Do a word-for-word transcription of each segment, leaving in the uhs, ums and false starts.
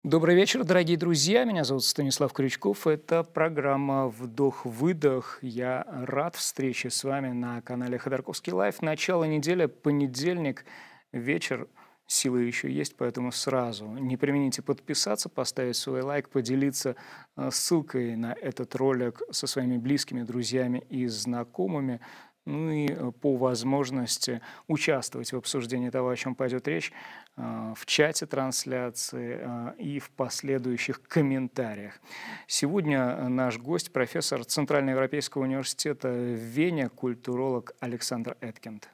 Добрый вечер, дорогие друзья. Меня зовут Станислав Крючков. Это программа «Вдох-выдох». Я рад встрече с вами на канале Ходорковский Лайф. Начало недели, понедельник, вечер. Силы еще есть, поэтому сразу не премините подписаться, поставить свой лайк, поделиться э, ссылкой на этот ролик со своими близкими, друзьями и знакомыми. Ну и э, по возможности участвовать в обсуждении того, о чем пойдет речь, э, в чате трансляции э, и в последующих комментариях. Сегодня э, наш гость, профессор Центральноевропейского университета в Вене, культуролог Александр Эткинд.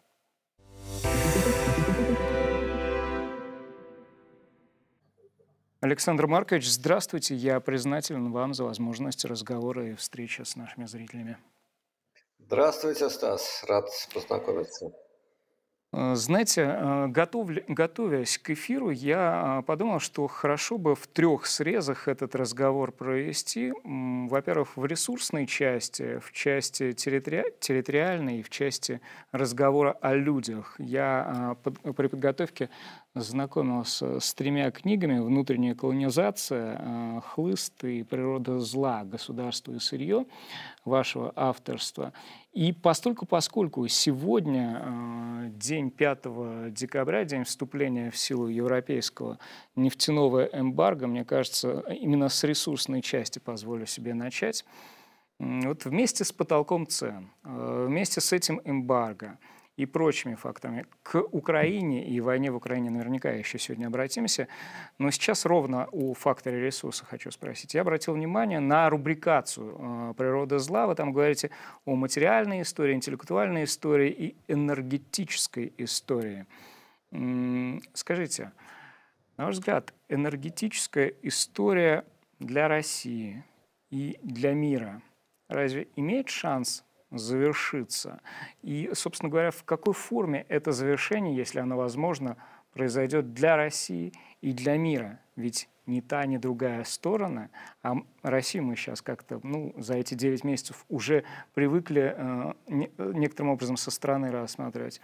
Александр Маркович, здравствуйте. Я признателен вам за возможность разговора и встречи с нашими зрителями. Здравствуйте, Стас. Рад познакомиться. Э, Знаете, э, готовля- готовясь к эфиру, я э, подумал, что хорошо бы в трех срезах этот разговор провести. М, Во-первых, в ресурсной части, в части территори- территориальной и в части разговора о людях. Я э, под- при подготовке знакомился с тремя книгами: «Внутренняя колонизация», э, «Хлыст» и «Природа зла. Государство и сырье» вашего авторства. И постольку, поскольку сегодня э, день пятого декабря, день вступления в силу европейского нефтяного эмбарго, мне кажется, именно с ресурсной части позволю себе начать. М, Вот вместе с потолком цен, э, вместе с этим эмбарго и прочими факторами к Украине и войне в Украине наверняка еще сегодня обратимся. Но сейчас ровно о факторе ресурса хочу спросить. Я обратил внимание на рубрикацию э, «Природа зла». Вы там говорите о материальной истории, интеллектуальной истории и энергетической истории. М, Скажите, на ваш взгляд, энергетическая история для России и для мира разве имеет шанс завершиться? И, собственно говоря, в какой форме это завершение, если оно возможно, произойдет для России и для мира? Ведь ни та, ни другая сторона, а м- Россию мы сейчас как-то, ну, за эти девять месяцев уже привыкли э, не- э, некоторым образом со стороны рассматривать.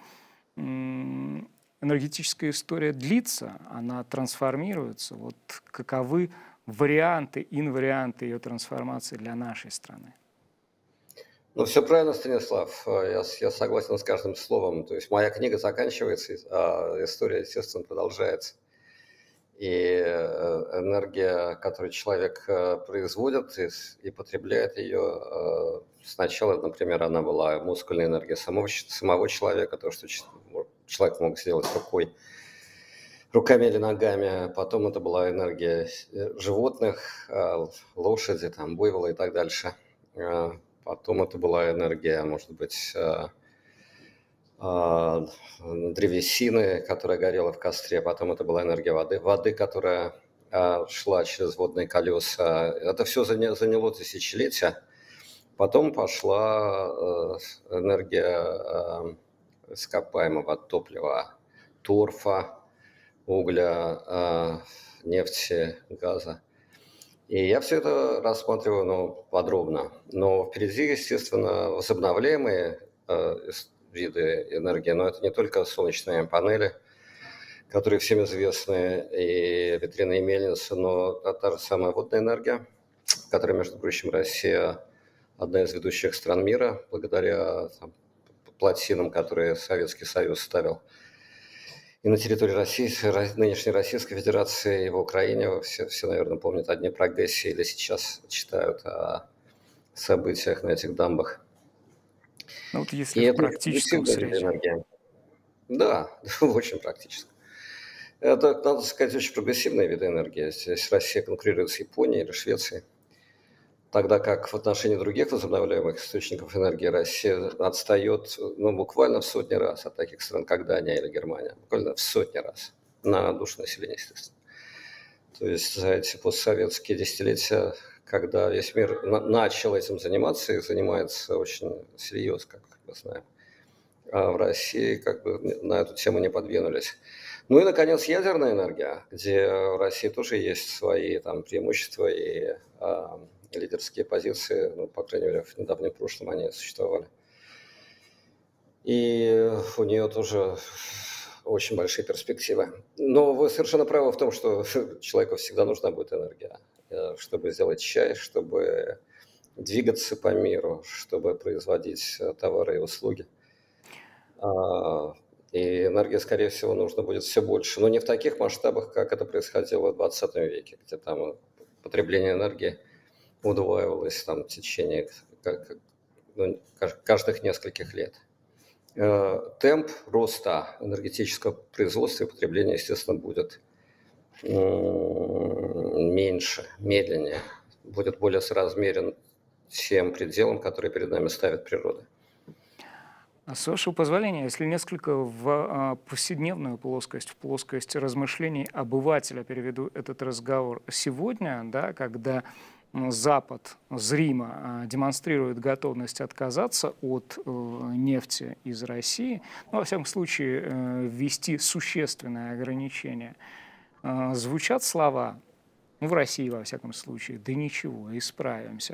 М, Энергетическая история длится, она трансформируется. Вот каковы варианты, инварианты ее трансформации для нашей страны? Ну, все правильно, Станислав. Э, Я, с- я согласен с каждым словом. То есть моя книга заканчивается, а история, естественно, продолжается. И э, энергия, которую человек э, производит и, с- и потребляет ее, э, сначала, например, она была мускульная энергия самого, ч- самого человека, то, что ч- мо- человек мог сделать рукой, руками или ногами. Потом это была энергия э, животных, э, лошади, там, буйвола и так дальше. Э, Потом это была энергия, может быть, э, э, древесины, которая горела в костре. Потом это была энергия воды, воды, которая э, шла через водные колеса. Это все заняло тысячелетия. Потом пошла э, энергия э, ископаемого топлива, торфа, угля, э, нефти, газа. И я все это рассматриваю, ну, подробно. Но впереди, естественно, возобновляемые э, ис- виды энергии. Но это не только солнечные панели, которые всем известны, и ветряные мельницы, но это та же самая водная энергия, которая, между прочим, Россия одна из ведущих стран мира, благодаря там, плотинам, которые Советский Союз ставил и на территории России, Ро- нынешней Российской Федерации, и в Украине. Все, все, наверное, помнят о Дне прогрессии или сейчас читают о событиях на этих дамбах. Ну вот если И в это очень практическом прогрессивная вид срезе. энергии. Да, очень практически. Это, надо сказать, очень прогрессивная вид энергии. Здесь Россия конкурирует с Японией или Швецией. Тогда как в отношении других возобновляемых источников энергии Россия отстает, ну, буквально в сотни раз от таких стран, как Дания или Германия. Буквально в сотни раз на душу населения, естественно. То есть за эти постсоветские десятилетия, когда весь мир на- начал этим заниматься и занимается очень серьезно, как мы знаем, а в России как бы на эту тему не подвинулись. Ну и, наконец, ядерная энергия, где в России тоже есть свои там преимущества и а, лидерские позиции, ну, по крайней мере, в недавнем прошлом они существовали. И у нее тоже очень большие перспективы. Но вы совершенно правы в том, что человеку всегда нужна будет энергия, э, чтобы сделать чай, чтобы двигаться по миру, чтобы производить э, товары и услуги. А, И энергии, скорее всего, нужно будет все больше, но не в таких масштабах, как это происходило в двадцатом веке, где там потребление энергии удваивалось там, в течение как- ну, каж- каждых нескольких лет. Э, Темп роста энергетического производства и потребления, естественно, будет м, меньше, медленнее, будет более соразмерен тем пределам, которые перед нами ставит природа. А с вашего позволения, если несколько в а, повседневную плоскость, в плоскость размышлений обывателя переведу этот разговор. Сегодня, да, когда м, Запад зримо а, демонстрирует готовность отказаться от э, нефти из России, ну, во всяком случае, э, ввести существенное ограничение, э, звучат слова, ну, в России, во всяком случае, да ничего, исправимся.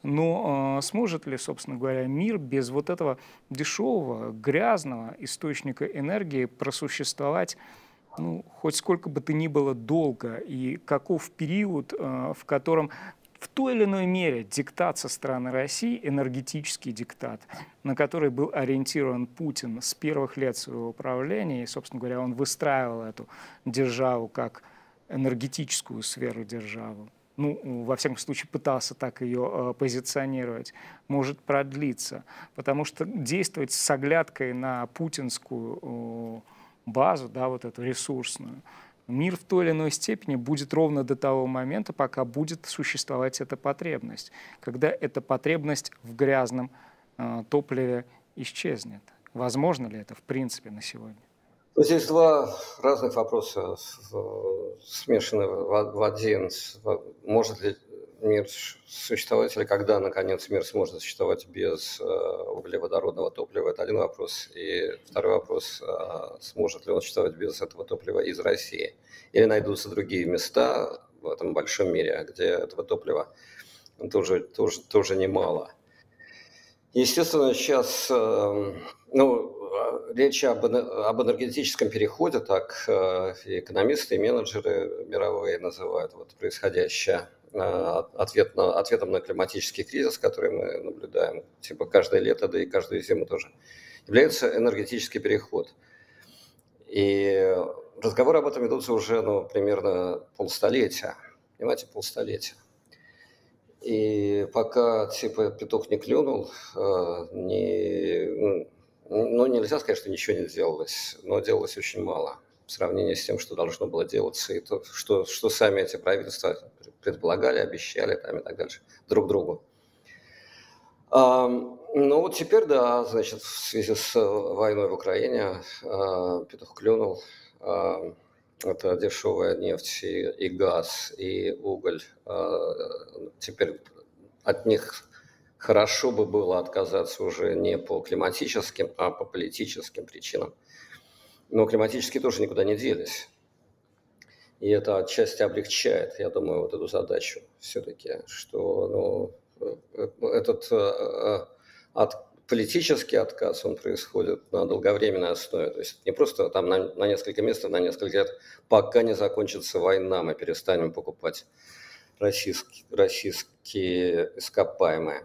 Но э, сможет ли, собственно говоря, мир без вот этого дешевого, грязного источника энергии просуществовать, ну, хоть сколько бы то ни было долго, и каков период, э, в котором в той или иной мере диктат со стороны России, энергетический диктат, на который был ориентирован Путин с первых лет своего правления, и, собственно говоря, он выстраивал эту державу как энергетическую сферу державы, ну, во всяком случае, пытался так ее э, позиционировать, может продлиться. Потому что действовать с оглядкой на путинскую э, базу, да, вот эту ресурсную, мир в той или иной степени будет ровно до того момента, пока будет существовать эта потребность. Когда эта потребность в грязном э, топливе исчезнет. Возможно ли это в принципе на сегодня? Ну, здесь два разных вопроса в- смешаны в в один. С- в- Может ли мир существовать, или когда, наконец, мир сможет существовать без э, углеводородного топлива? Это один вопрос. И второй вопрос, а сможет ли он существовать без этого топлива из России? Или найдутся другие места в этом большом мире, где этого топлива тоже, тоже, тоже немало? Естественно, сейчас, э, ну, а, речь об, эне- об энергетическом переходе, так э, и экономисты, и менеджеры мировые называют вот происходящее э, ответ на, ответом на климатический кризис, который мы наблюдаем типа каждое лето, да и каждую зиму тоже, является энергетический переход. И разговоры об этом ведутся уже, ну, примерно полстолетия, понимаете, полстолетия. И пока типа петух не клюнул, э, не, ну, ну, нельзя сказать, что ничего не делалось, но делалось очень мало в сравнении с тем, что должно было делаться, и то, что, что сами эти правительства предполагали, обещали там, и так дальше друг другу. А, ну вот теперь, да, значит, в связи с войной в Украине а, петух клюнул. А, это дешевая нефть и, и газ, и уголь. А, теперь от них хорошо бы было отказаться уже не по климатическим, а по политическим причинам. Но климатические тоже никуда не делись. И это отчасти облегчает, я думаю, вот эту задачу все-таки, что ну, э, э, этот э, э, от, политический отказ, он происходит на долговременной основе. То есть не просто там на, на несколько месяцев, на несколько лет, пока не закончится война, мы перестанем покупать российские, российские ископаемые.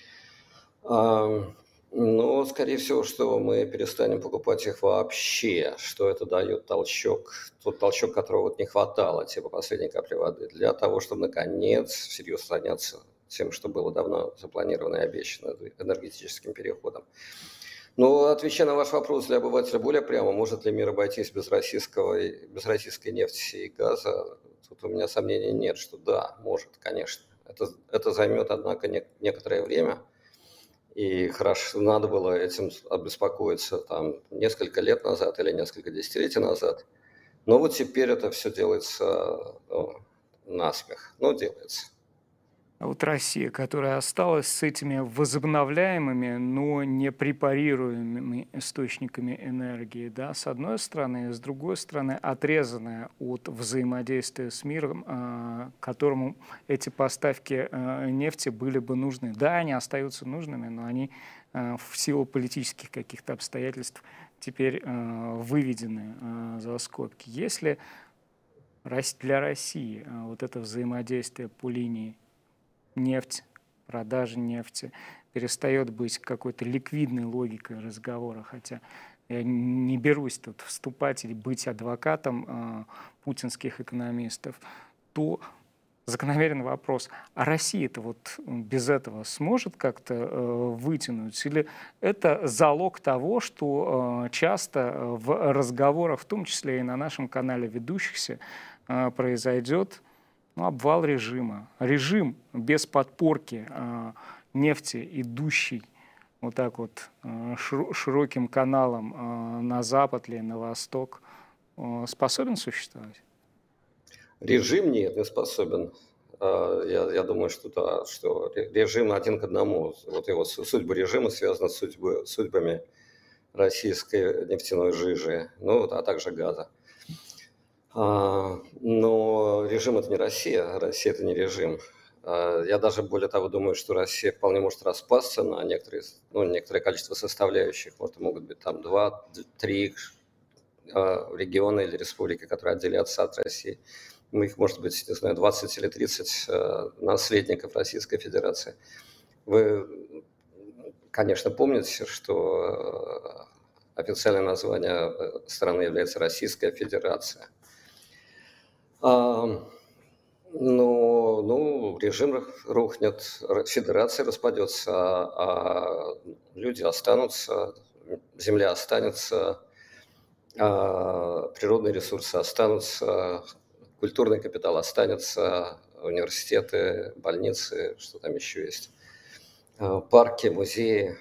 А, Ну, скорее всего, что мы перестанем покупать их вообще, что это дает толчок, тот толчок, которого вот не хватало, типа последней капли воды, для того, чтобы наконец всерьез заняться тем, что было давно запланировано и обещано энергетическим переходом. Но отвечая на ваш вопрос для обывателя более прямо, может ли мир обойтись без российского, без российской нефти и газа, тут у меня сомнений нет, что да, может, конечно. Это, это займет, однако, не, некоторое время. И хорошо, надо было этим обеспокоиться там несколько лет назад или несколько десятилетий назад. Но вот теперь это все делается, ну, насмех, но делается. А вот Россия, которая осталась с этими возобновляемыми, но не препарируемыми источниками энергии, да, с одной стороны, и с другой стороны, отрезанная от взаимодействия с миром, а, которому эти поставки а, нефти были бы нужны. Да, они остаются нужными, но они а, в силу политических каких-то обстоятельств теперь э, выведены э, за скобки. Если для России э, вот это взаимодействие по линии нефть, продажи нефти перестает быть какой-то ликвидной логикой разговора, хотя я не берусь тут вступать или быть адвокатом э, путинских экономистов, то закономерен вопрос, а Россия-то вот без этого сможет как-то э, вытянуть? Или это залог того, что э, часто в разговорах, в том числе и на нашем канале ведущихся, э, произойдет ну, обвал режима? Режим без подпорки э, нефти, идущий вот так вот э, широким каналом э, на запад или на восток, э, способен существовать? Режим нет, не способен. Я, я думаю, что да, что режим один к одному. Вот его судьба режима связана с судьбой, судьбами российской нефтяной жижи, ну, а также газа. Но режим это не Россия, Россия это не режим. Я даже более того думаю, что Россия вполне может распасться на некоторые, ну, некоторое количество составляющих. Вот могут быть там два-три региона или республики, которые отделятся от России. Их может быть, не знаю, двадцать или тридцать наследников Российской Федерации. Вы, конечно, помните, что официальное название страны является Российская Федерация. Но ну, режим рухнет, федерация распадется, а люди останутся, земля останется, природные ресурсы останутся, культурный капитал останется, университеты, больницы, что там еще есть, парки, музеи.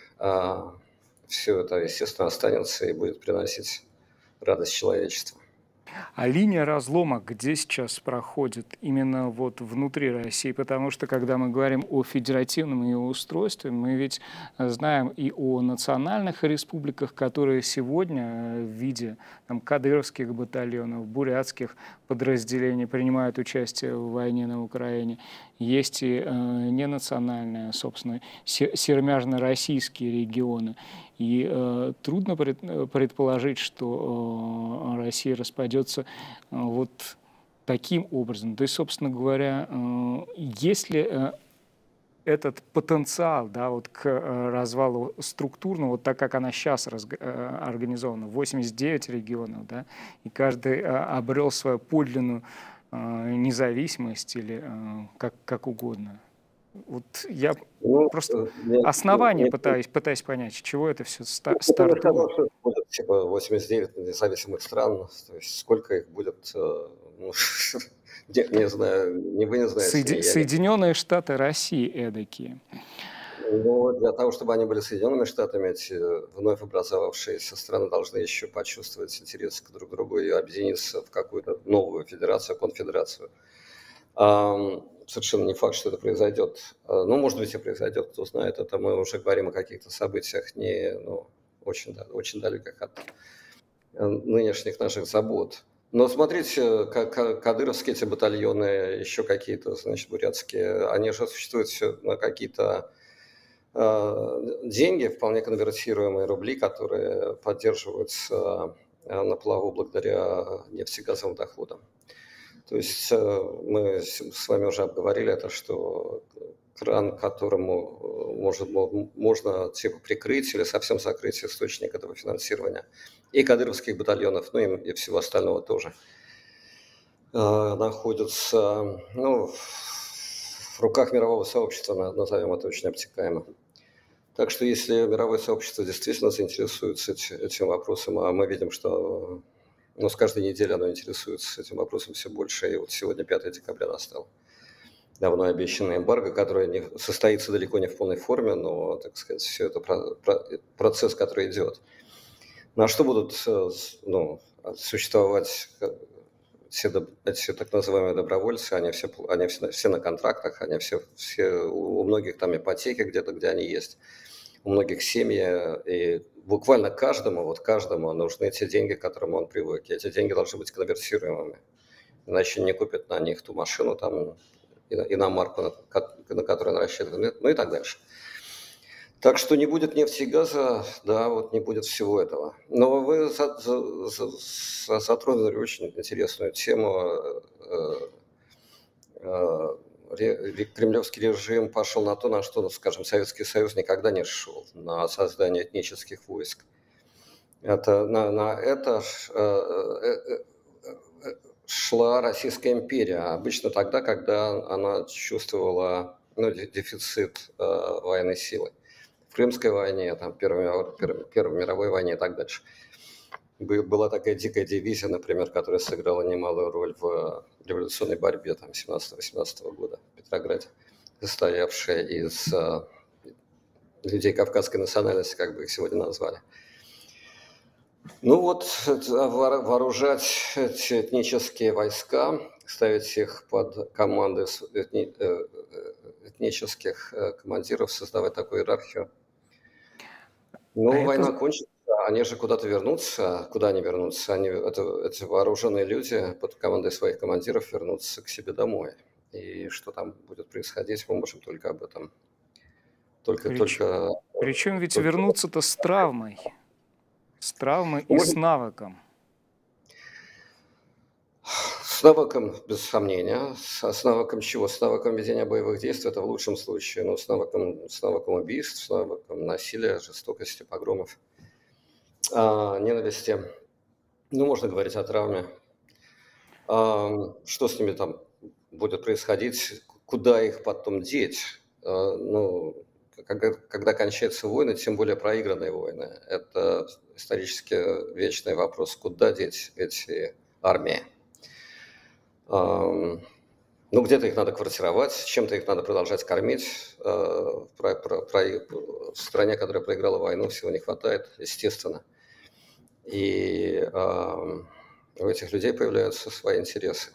Все это, естественно, останется и будет приносить радость человечеству. А линия разлома где сейчас проходит? Именно вот внутри России? Потому что, когда мы говорим о федеративном ее устройстве, мы ведь знаем и о национальных республиках, которые сегодня в виде там, кадыровских батальонов, бурятских подразделений принимают участие в войне на Украине. Есть и э, ненациональные, собственно, серомяжно-российские регионы. И э, трудно пред, предположить, что э, Россия распадется э, вот таким образом. То есть, собственно говоря, э, если э, этот потенциал, да, вот к э, развалу структурно, вот так как она сейчас раз, э, организована, восемьдесят девять регионов, да, и каждый э, обрел свою подлинную э, независимость или э, как, как угодно. Вот я ну, просто нет, основания нет, пытаюсь, нет. пытаюсь понять, с чего это все ста- стартует. Что будет типа восемьдесят девять независимых стран, то есть сколько их будет, ну, не, не знаю, не вы не знаете. Соеди- Соединенные не... Штаты России эдакие. Ну, для того, чтобы они были Соединенными Штатами, эти вновь образовавшиеся страны должны еще почувствовать интерес к друг другу и объединиться в какую-то новую федерацию, конфедерацию. Совершенно не факт, что это произойдет. Ну, может быть, и произойдет, кто знает. Это мы уже говорим о каких-то событиях не, ну, очень, очень далеких от нынешних наших забот. Но смотрите, кадыровские эти батальоны, еще какие-то, значит, бурятские, они же существуют все на какие-то деньги, вполне конвертируемые рубли, которые поддерживаются на плаву благодаря нефтегазовым доходам. То есть мы с вами уже обговорили это, что кран, которому может, можно типа прикрыть или совсем закрыть источник этого финансирования, и кадыровских батальонов, ну и, и всего остального тоже, находятся, ну, в руках мирового сообщества, назовем это очень обтекаемо. Так что если мировое сообщество действительно заинтересуется этим вопросом, а мы видим, что ну, с каждой недели оно интересуется этим вопросом все больше, и вот сегодня пятое декабря настал давно обещанный эмбарго, который не, состоится далеко не в полной форме, но, так сказать, все это про, про, процесс, который идет. На что будут ну, существовать все, все так называемые добровольцы, они все, они все, все на контрактах, они все, все, у многих там ипотеки где-то, где они есть, у многих семьи, и буквально каждому, вот каждому нужны те деньги, к которым он привык. И эти деньги должны быть конвертируемыми, иначе не купят на них ту машину, там, иномарку, на, на которую он рассчитывает, ну и так дальше. Так что не будет нефти и газа, да, вот не будет всего этого. Но вы за- за- за- затронули очень интересную тему. э, э, ре- ре- Кремлевский режим пошел на то, на что, ну, скажем, Советский Союз никогда не шел, на создание этнических войск. Это, на, на это ш- э, э, э, э, шла Российская империя, обычно тогда, когда она чувствовала, ну, де- дефицит э, военной силы. В Крымской войне, там, Первой, мировой- Первой- Первой мировой войне и так дальше. Бы- Была такая дикая дивизия, например, которая сыграла немалую роль в революционной борьбе там, семнадцатого-восемнадцатого года в Петрограде, состоявшая из э, людей кавказской национальности, как бы их сегодня назвали. Ну вот, это вор- вооружать эти этнические войска, ставить их под команды с- этни- э, э, этнических э, командиров, создавать такую иерархию. А Ну, это, война кончится, они же куда-то вернутся. Куда они вернутся? Они, это, эти вооруженные люди под командой своих командиров вернутся к себе домой. И что там будет происходить, мы можем только об этом, только, прич- только, причем ведь только вернуться-то с травмой, с травмой мы и с можем навыком. с навыком, без сомнения. С, с навыком чего? С навыком ведения боевых действий, это в лучшем случае. Но с навыком, с навыком убийств, с навыком насилия, жестокости, погромов, а, ненависти. Ну, можно говорить о травме. Ам, Что с ними там будет происходить? Куда их потом деть? А, Ну, когда, когда кончаются войны, тем более проигранные войны, это исторически вечный вопрос. Куда деть эти армии? Ам, Ну, где-то их надо квартировать, чем-то их надо продолжать кормить. А, про- про- про- В стране, которая проиграла войну, всего не хватает, естественно. И ам, у этих людей появляются свои интересы.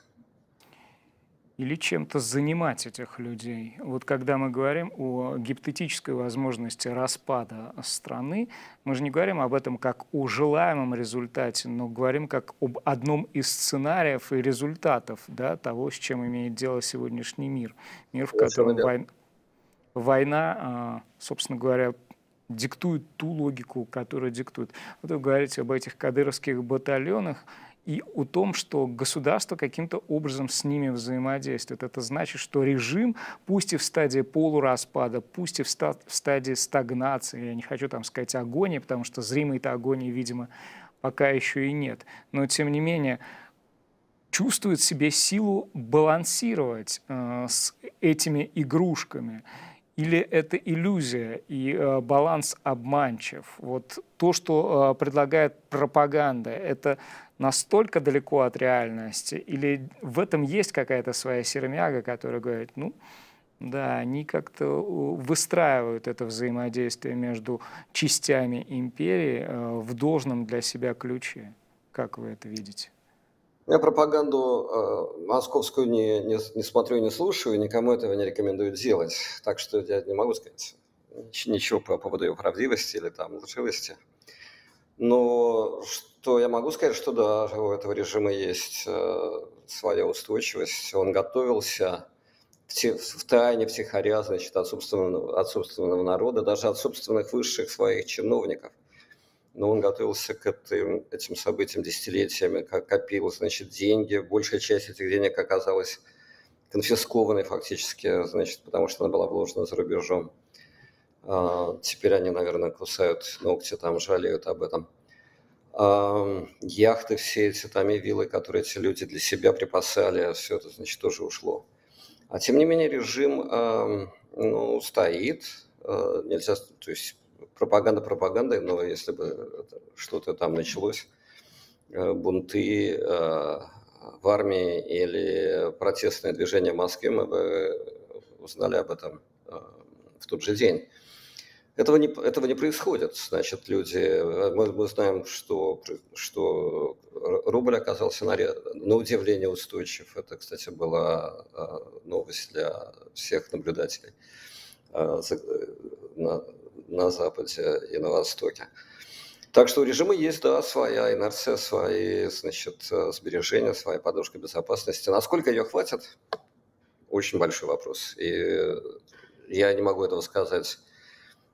Или чем-то занимать этих людей. Вот когда мы говорим о гипотетической возможности распада страны, мы же не говорим об этом как о желаемом результате, но говорим как об одном из сценариев и результатов, да, того, с чем имеет дело сегодняшний мир. Мир, в Совершенно котором верно. вой- война, а, собственно говоря, диктует ту логику, которую диктует. Вот вы говорите об этих кадыровских батальонах и о том, что государство каким-то образом с ними взаимодействует. Это значит, что режим, пусть и в стадии полураспада, пусть и в, ста- в стадии стагнации, я не хочу там сказать агонии, потому что зримой-то агонии, видимо, пока еще и нет, но тем не менее чувствует в себе силу балансировать э, с этими игрушками. Или это иллюзия и э, баланс обманчив? Вот то, что э, предлагает пропаганда, это настолько далеко от реальности? Или в этом есть какая-то своя сермяга, которая говорит, ну, да, они как-то э, выстраивают это взаимодействие между частями империи э, в должном для себя ключе? Как вы это видите? Я пропаганду э, московскую не, не, не смотрю и не слушаю, никому этого не рекомендую делать. Так что я не могу сказать нич- ничего по поводу ее правдивости или там лживости. Но что я могу сказать, что да, у этого режима есть э, своя устойчивость. Он готовился в, те- в тайне, втихаря, значит, от собственного, от собственного народа, даже от собственных высших своих чиновников. Но он готовился к этим, этим событиям десятилетиями, как копил, значит, деньги. Большая часть этих денег оказалась конфискованной фактически, значит, потому что она была вложена за рубежом. А, Теперь они, наверное, кусают ногти, там жалеют об этом. А, Яхты все эти, там и виллы, которые эти люди для себя припасали, все это, значит, тоже ушло. А тем не менее режим, а, ну, стоит, а, нельзя, то есть пропаганда пропагандой, но если бы что-то там началось, э, бунты э, в армии или протестное движение в Москве, мы бы узнали об этом э, в тот же день. Этого не, этого не происходит. Значит, люди, э, мы, мы знаем, что, что рубль оказался на, на удивление устойчив. Это, кстати, была э, новость для всех наблюдателей э, за- на, на Западе и на Востоке. Так что у режима есть, да, своя инерция, свои, значит, э, сбережения, своя подушка безопасности. Насколько ее хватит, очень большой вопрос. И я не могу этого сказать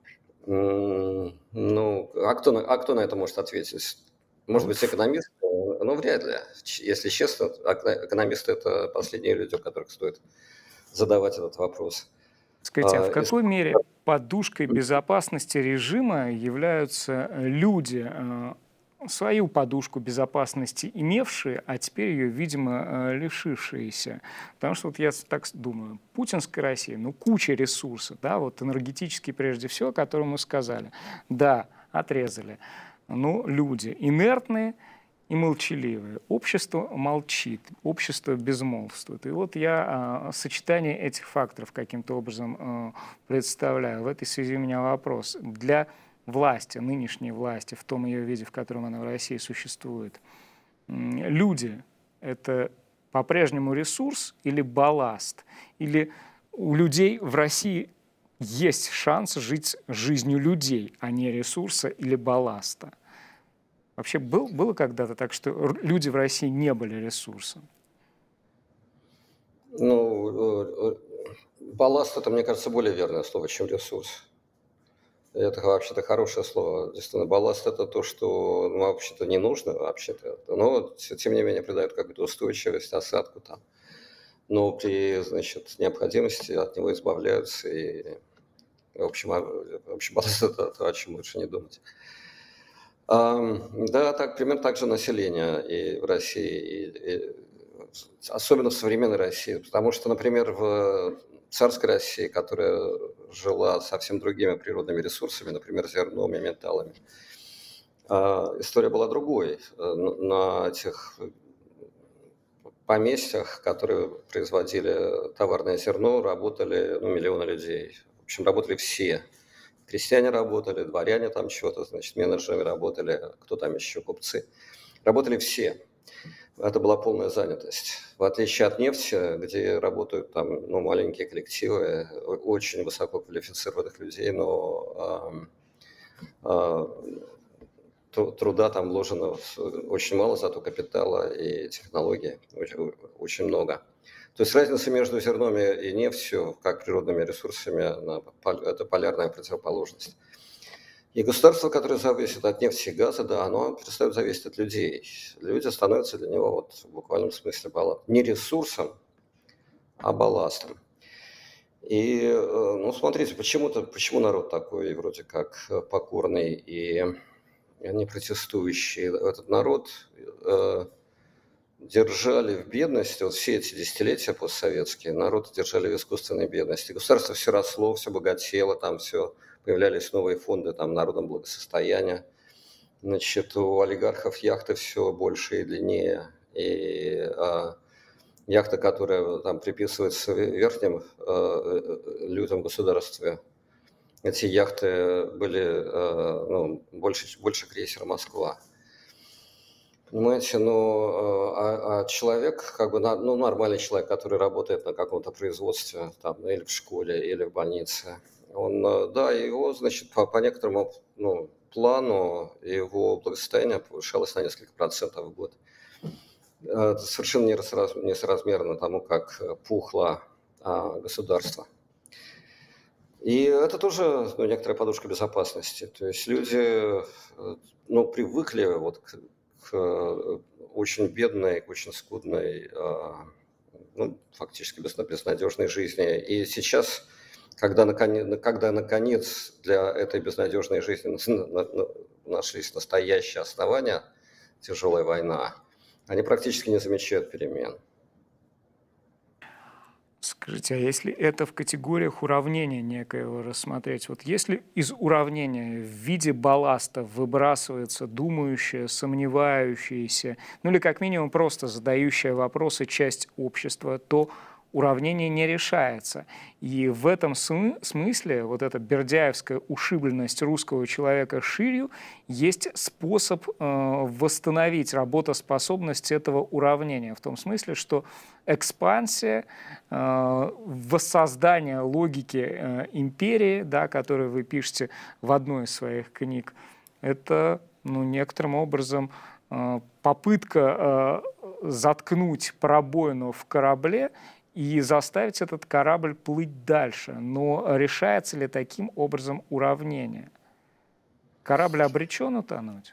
М, Ну, а кто, на- а кто на это может ответить? Может быть, Вот, экономист? Ну, вряд ли. Ч- Если честно, эко- экономисты– это последние люди, у которых стоит задавать этот вопрос. сказать, а А, в из- какой мере подушкой безопасности режима являются э, люди, э, свою подушку безопасности имевшие, а теперь ее, видимо, э, лишившиеся? Потому что вот я с- так с- думаю, путинская Россия, ну, куча ресурсов, да, вот энергетические прежде всего, о котором мы сказали. Да, отрезали. Ну, люди инертные, и молчаливые. Общество молчит, общество безмолвствует. И вот я а, сочетание этих факторов каким-то образом а, представляю. В этой связи у меня вопрос. Для власти, нынешней власти, в том ее виде, в котором она в России существует, м, люди– это по-прежнему ресурс или балласт? Или у людей в России есть шанс жить жизнью людей, а не ресурса или балласта? Вообще был, было когда-то так, что р- люди в России не были ресурсом? Ну, э, э, балласт– это, мне кажется, более верное слово, чем ресурс. Это вообще-то хорошее слово. Действительно, балласт– это то, что ну, вообще-то не нужно, вообще-то. Но, т- тем не менее, придает какую-то устойчивость, осадку там. Но при, значит, необходимости от него избавляются. И, в общем, а, в общем балласт– это то, о чем лучше не думать. Ам, да, так, примерно так же население и в России, и, и особенно в современной России. Потому что, например, в царской России, которая жила совсем другими природными ресурсами, например, зерном и металлами, а, история была другой. Э, На этих поместьях, которые производили товарное зерно, работали ну, миллионы людей. В общем, работали все. Крестьяне работали, дворяне там чего-то, значит, менеджерами работали, кто там еще, купцы. Работали все. Это была полная занятость. В отличие от нефти, где работают там ну, маленькие коллективы очень высококвалифицированных людей, но а, а, труда там вложено очень мало, зато капитала и технологий очень, очень много. То есть разница между зерном и нефтью, как природными ресурсами, она, это полярная противоположность. И государство, которое зависит от нефти и газа, да, оно перестает зависеть от людей. Люди становятся для него вот, в буквальном смысле балластом. Не ресурсом, а балластом. И, ну, смотрите, почему-то, почему народ такой вроде как покорный и не протестующий. Этот народ э, держали в бедности, вот все эти десятилетия постсоветские, народ держали в искусственной бедности. Государство все росло, все богатело, там все, появлялись новые фонды там, народного благосостояния. Значит, у олигархов яхты все больше и длиннее. И а, яхта, которая там приписывается верхним а, людям государства, эти яхты были а, ну, больше, больше крейсера «Москва». Понимаете, ну, а, а человек, как бы, ну, нормальный человек, который работает на каком-то производстве, там, или в школе, или в больнице, он, да, его, значит, по, по некоторому, ну, плану его благосостояние повышалось на несколько процентов в год. Это совершенно несоразмерно тому, как пухло а, государство. И это тоже ну, некоторая подушка безопасности. То есть люди ну, привыкли вот к, к очень бедной, к очень скудной, ну, фактически безнадежной жизни. И сейчас, когда наконец, когда наконец для этой безнадежной жизни нашлись настоящие основания, тяжелая война, они практически не замечают перемен. Скажите, а если это в категориях уравнения некоего рассмотреть, вот если из уравнения в виде балласта выбрасывается думающая, сомневающаяся, ну или как минимум просто задающая вопросы часть общества, то уравнение не решается. И в этом смы- смысле вот эта бердяевская ушибленность русского человека ширью есть способ э, восстановить работоспособность этого уравнения. В том смысле, что экспансия, э, воссоздание логики э, империи, да, которую вы пишете в одной из своих книг, это ну, некоторым образом э, попытка э, заткнуть пробоину в корабле и заставить этот корабль плыть дальше. Но решается ли таким образом уравнение? Корабль обречен утонуть?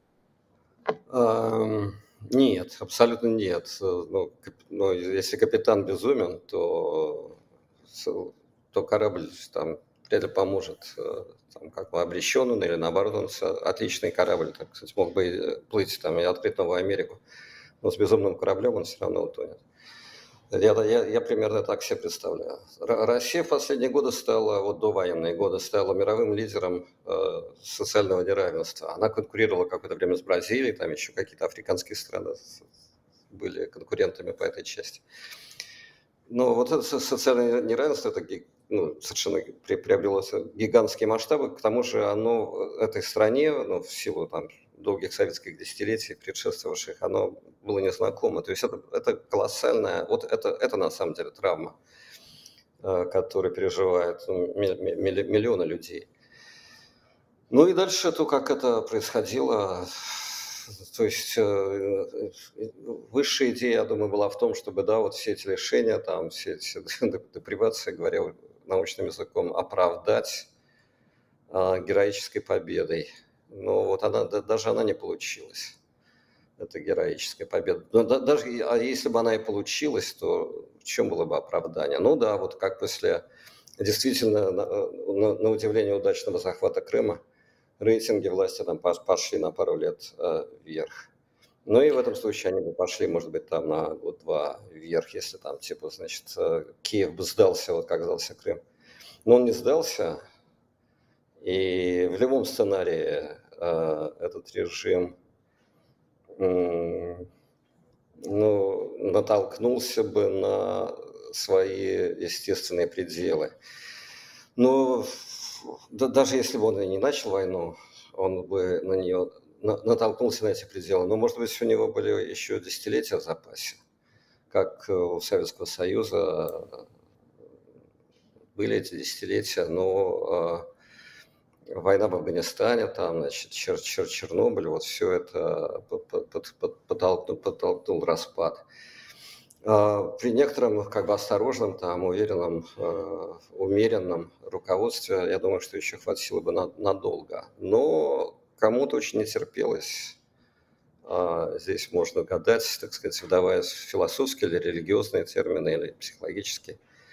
Ам, Нет, абсолютно нет. Э, Ну, кап- ну, если капитан безумен, то, с- то корабль там вряд ли поможет. э, Там, как бы обречен он или наоборот, он с- отличный корабль, так сказать, мог бы и плыть там и открыть Новую Америку. Но с безумным кораблем он все равно утонет. Я, да, я, я примерно так себе представляю. Р- Россия в последние годы стала, вот до военные годы, стала мировым лидером э, социального неравенства. Она конкурировала какое-то время с Бразилией, там еще какие-то африканские страны с- были конкурентами по этой части. Но вот это со- социальное неравенство, это ги- ну, совершенно при- приобрело со- гигантские масштабы. К тому же оно э, этой стране, ну, в силу там долгих советских десятилетий предшествовавших, оно было незнакомо. То есть это, это колоссальная, вот это, это на самом деле травма, э, которую переживают ну, ми- ми- милли- миллионы людей. Ну и дальше то, как это происходило, то есть э, э, высшая идея, я думаю, была в том, чтобы, да, вот все эти лишения, там, все эти депривации, говоря научным языком, оправдать а, героической победой. Но вот она, да- даже она не получилась, эта героическая победа. Но да- даже, и- а если бы она и получилась, то в чем было бы оправдание? Ну да, вот как после действительно, на, на- на удивление, удачного захвата Крыма, рейтинги власти там пос- пошли на пару лет э, вверх. Ну и в этом случае они бы пошли, может быть, там на год-два вверх, если там, типа, значит, э, Киев бы сдался, вот как сдался Крым. Но он не сдался, и в любом сценарии э, этот режим м, ну, натолкнулся бы на свои естественные пределы. Но да, даже если бы он и не начал войну, он бы на нее на- натолкнулся на эти пределы. Но, может быть, у него были еще десятилетия в запасе, как э, у Советского Союза э, были эти десятилетия, но э, война в Афганистане, там, значит, Чер- Чер- Чернобыль, вот все это под- под- под- под- подтолкнул, подтолкнул распад. А, При некотором как бы осторожном, там, уверенном, э, умеренном руководстве, я думаю, что еще хватило бы на- надолго. Но кому-то очень не терпелось. А, Здесь можно гадать, так сказать, вдаваясь в философские или религиозные термины, или психологические,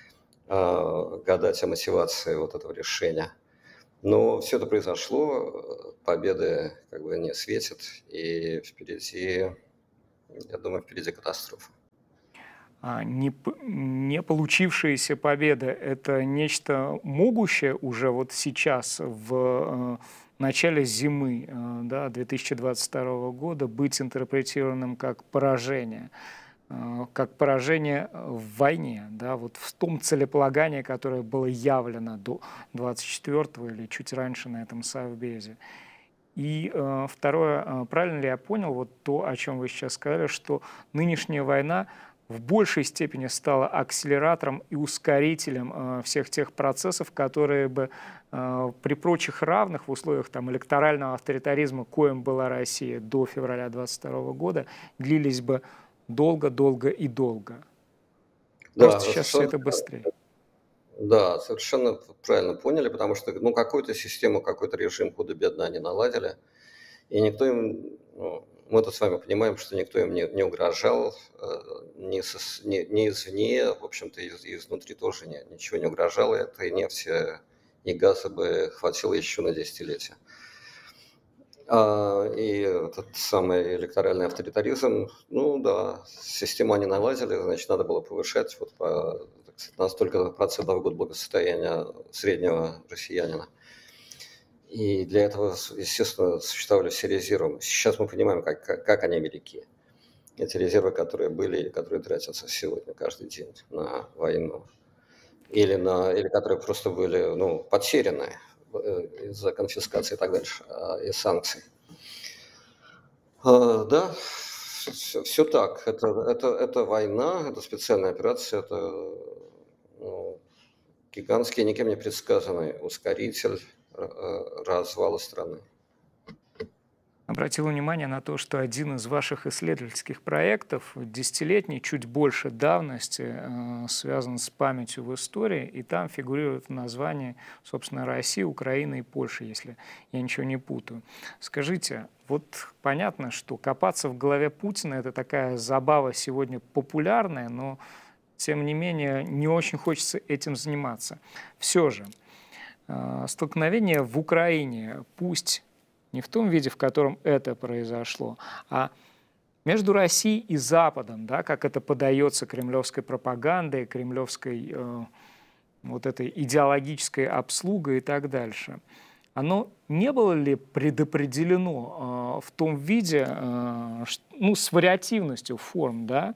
а, гадать о мотивации вот этого решения. Но все это произошло, э, победы как бы не светит, и впереди, я думаю, впереди катастрофа. А не, п- не получившаяся победа — это нечто могущее уже вот сейчас, в э, начале зимы э, да, две тысячи двадцать второго года, быть интерпретированным как поражение, э, как поражение в войне, да, вот в том целеполагании, которое было явлено до двадцать четвёртого или чуть раньше на этом совбезе. И э, второе, э, правильно ли я понял вот то, о чем вы сейчас сказали, что нынешняя война в большей степени стала акселератором и ускорителем э, всех тех процессов, которые бы э, при прочих равных в условиях там, электорального авторитаризма, коим была Россия до февраля двадцать второго года, длились бы долго-долго и долго. Просто Да, сейчас все совершенно это быстрее. Да, совершенно правильно поняли, потому что, ну, какую-то систему, какой-то режим худо-бедно они наладили, и никто им, ну, мы-то с вами понимаем, что никто им не, не угрожал, э, ни, со- ни- ни извне, в общем-то, и из- и изнутри тоже не- ничего не угрожало, это и нефти, и газа бы хватило еще на десятилетия. А, и этот самый электоральный авторитаризм, ну да, систему они наладили, значит, надо было повышать вот по, так сказать, на столько процентов в год благосостояния среднего россиянина. И для этого, естественно, существовали все резервы. Сейчас мы понимаем, как, как, как они велики. Эти резервы, которые были и которые тратятся сегодня каждый день на войну. Или, на, или которые просто были ну, потеряны э, из-за конфискации и так дальше, а, и санкций. А, Да, все, все так. Это, это, это война, это специальная операция, это ну, гигантский, никем не предсказанный ускоритель э, развала страны. Обратил внимание на то, что один из ваших исследовательских проектов десятилетний, чуть больше давности, э, связан с памятью в истории, и там фигурирует название, собственно, России, Украины и Польши, если я ничего не путаю. Скажите, вот понятно, что копаться в голове Путина — это такая забава сегодня популярная, но, тем не менее, не очень хочется этим заниматься. Все же, э, столкновение в Украине, пусть не в том виде, в котором это произошло, а между Россией и Западом, да, как это подается кремлевской пропагандой, кремлевской э, вот этой идеологической обслугой и так дальше. Оно не было ли предопределено э, в том виде, э, ну, с вариативностью форм, да?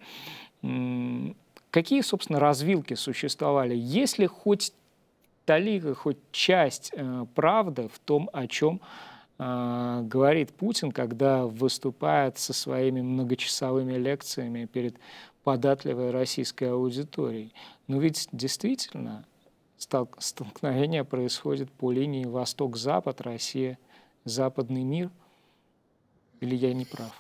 Какие, собственно, развилки существовали? Есть ли хоть талика, хоть часть э, правды в том, о чем говорит Путин, когда выступает со своими многочасовыми лекциями перед податливой российской аудиторией? Но ведь действительно столкновение происходит по линии Восток-Запад, Россия, Западный мир. Или я не прав?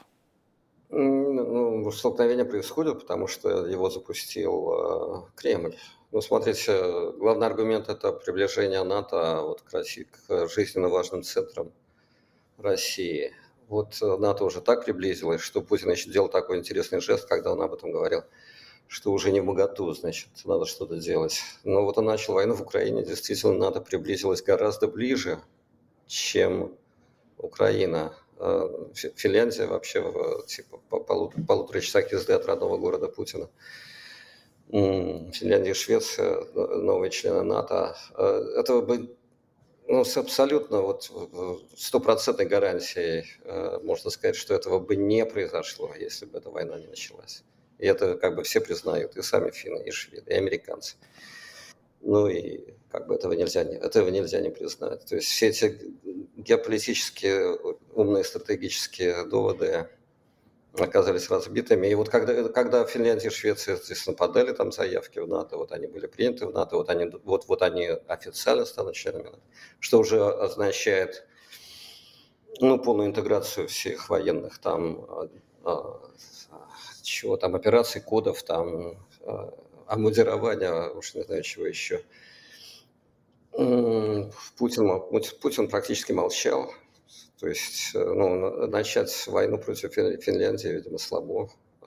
Ну, столкновение происходит, потому что его запустил э, Кремль. Ну, смотрите, главный аргумент – это приближение НАТО вот, к России, к жизненно важным центрам России. Вот НАТО уже так приблизилось, что Путин еще делал такой интересный жест, когда он об этом говорил, что уже не вмоготу, значит, надо что-то делать. Но вот он начал войну в Украине, действительно, НАТО приблизилось гораздо ближе, чем Украина. Финляндия вообще в типа, полутора, полутора часах езды от родного города Путина. Финляндия и Швеция, новые члены НАТО. Этого бы Ну, с абсолютно вот стопроцентной гарантией э, можно сказать, что этого бы не произошло, если бы эта война не началась. И это как бы все признают, и сами финны, и шведы, и американцы. Ну и как бы этого нельзя не, этого нельзя не признать. То есть все эти геополитические, умные стратегические доводы оказались разбитыми. И вот когда, когда Финляндия и Швеция, естественно, подали там заявки в НАТО, вот они были приняты в НАТО, вот они, вот, вот они официально станут членами НАТО, что уже означает ну, полную интеграцию всех военных там, а, чего там, операций, кодов, там, а, амудирования, уж не знаю, чего еще. Путин, Путин практически молчал. То есть ну, начать войну против Финляндии, видимо, слабо.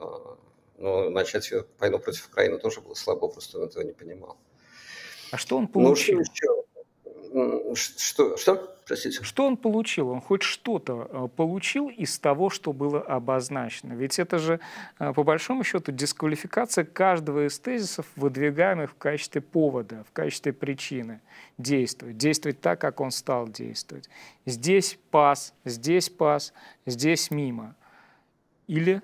Но начать войну против Украины тоже было слабо, просто он этого не понимал. А что он получил? Ну, что, что, что? Простите. Что он получил? Он хоть что-то получил из того, что было обозначено? Ведь это же, по большому счету, дисквалификация каждого из тезисов, выдвигаемых в качестве повода, в качестве причины действовать. Действовать так, как он стал действовать. Здесь пас, здесь пас, здесь мимо. Или...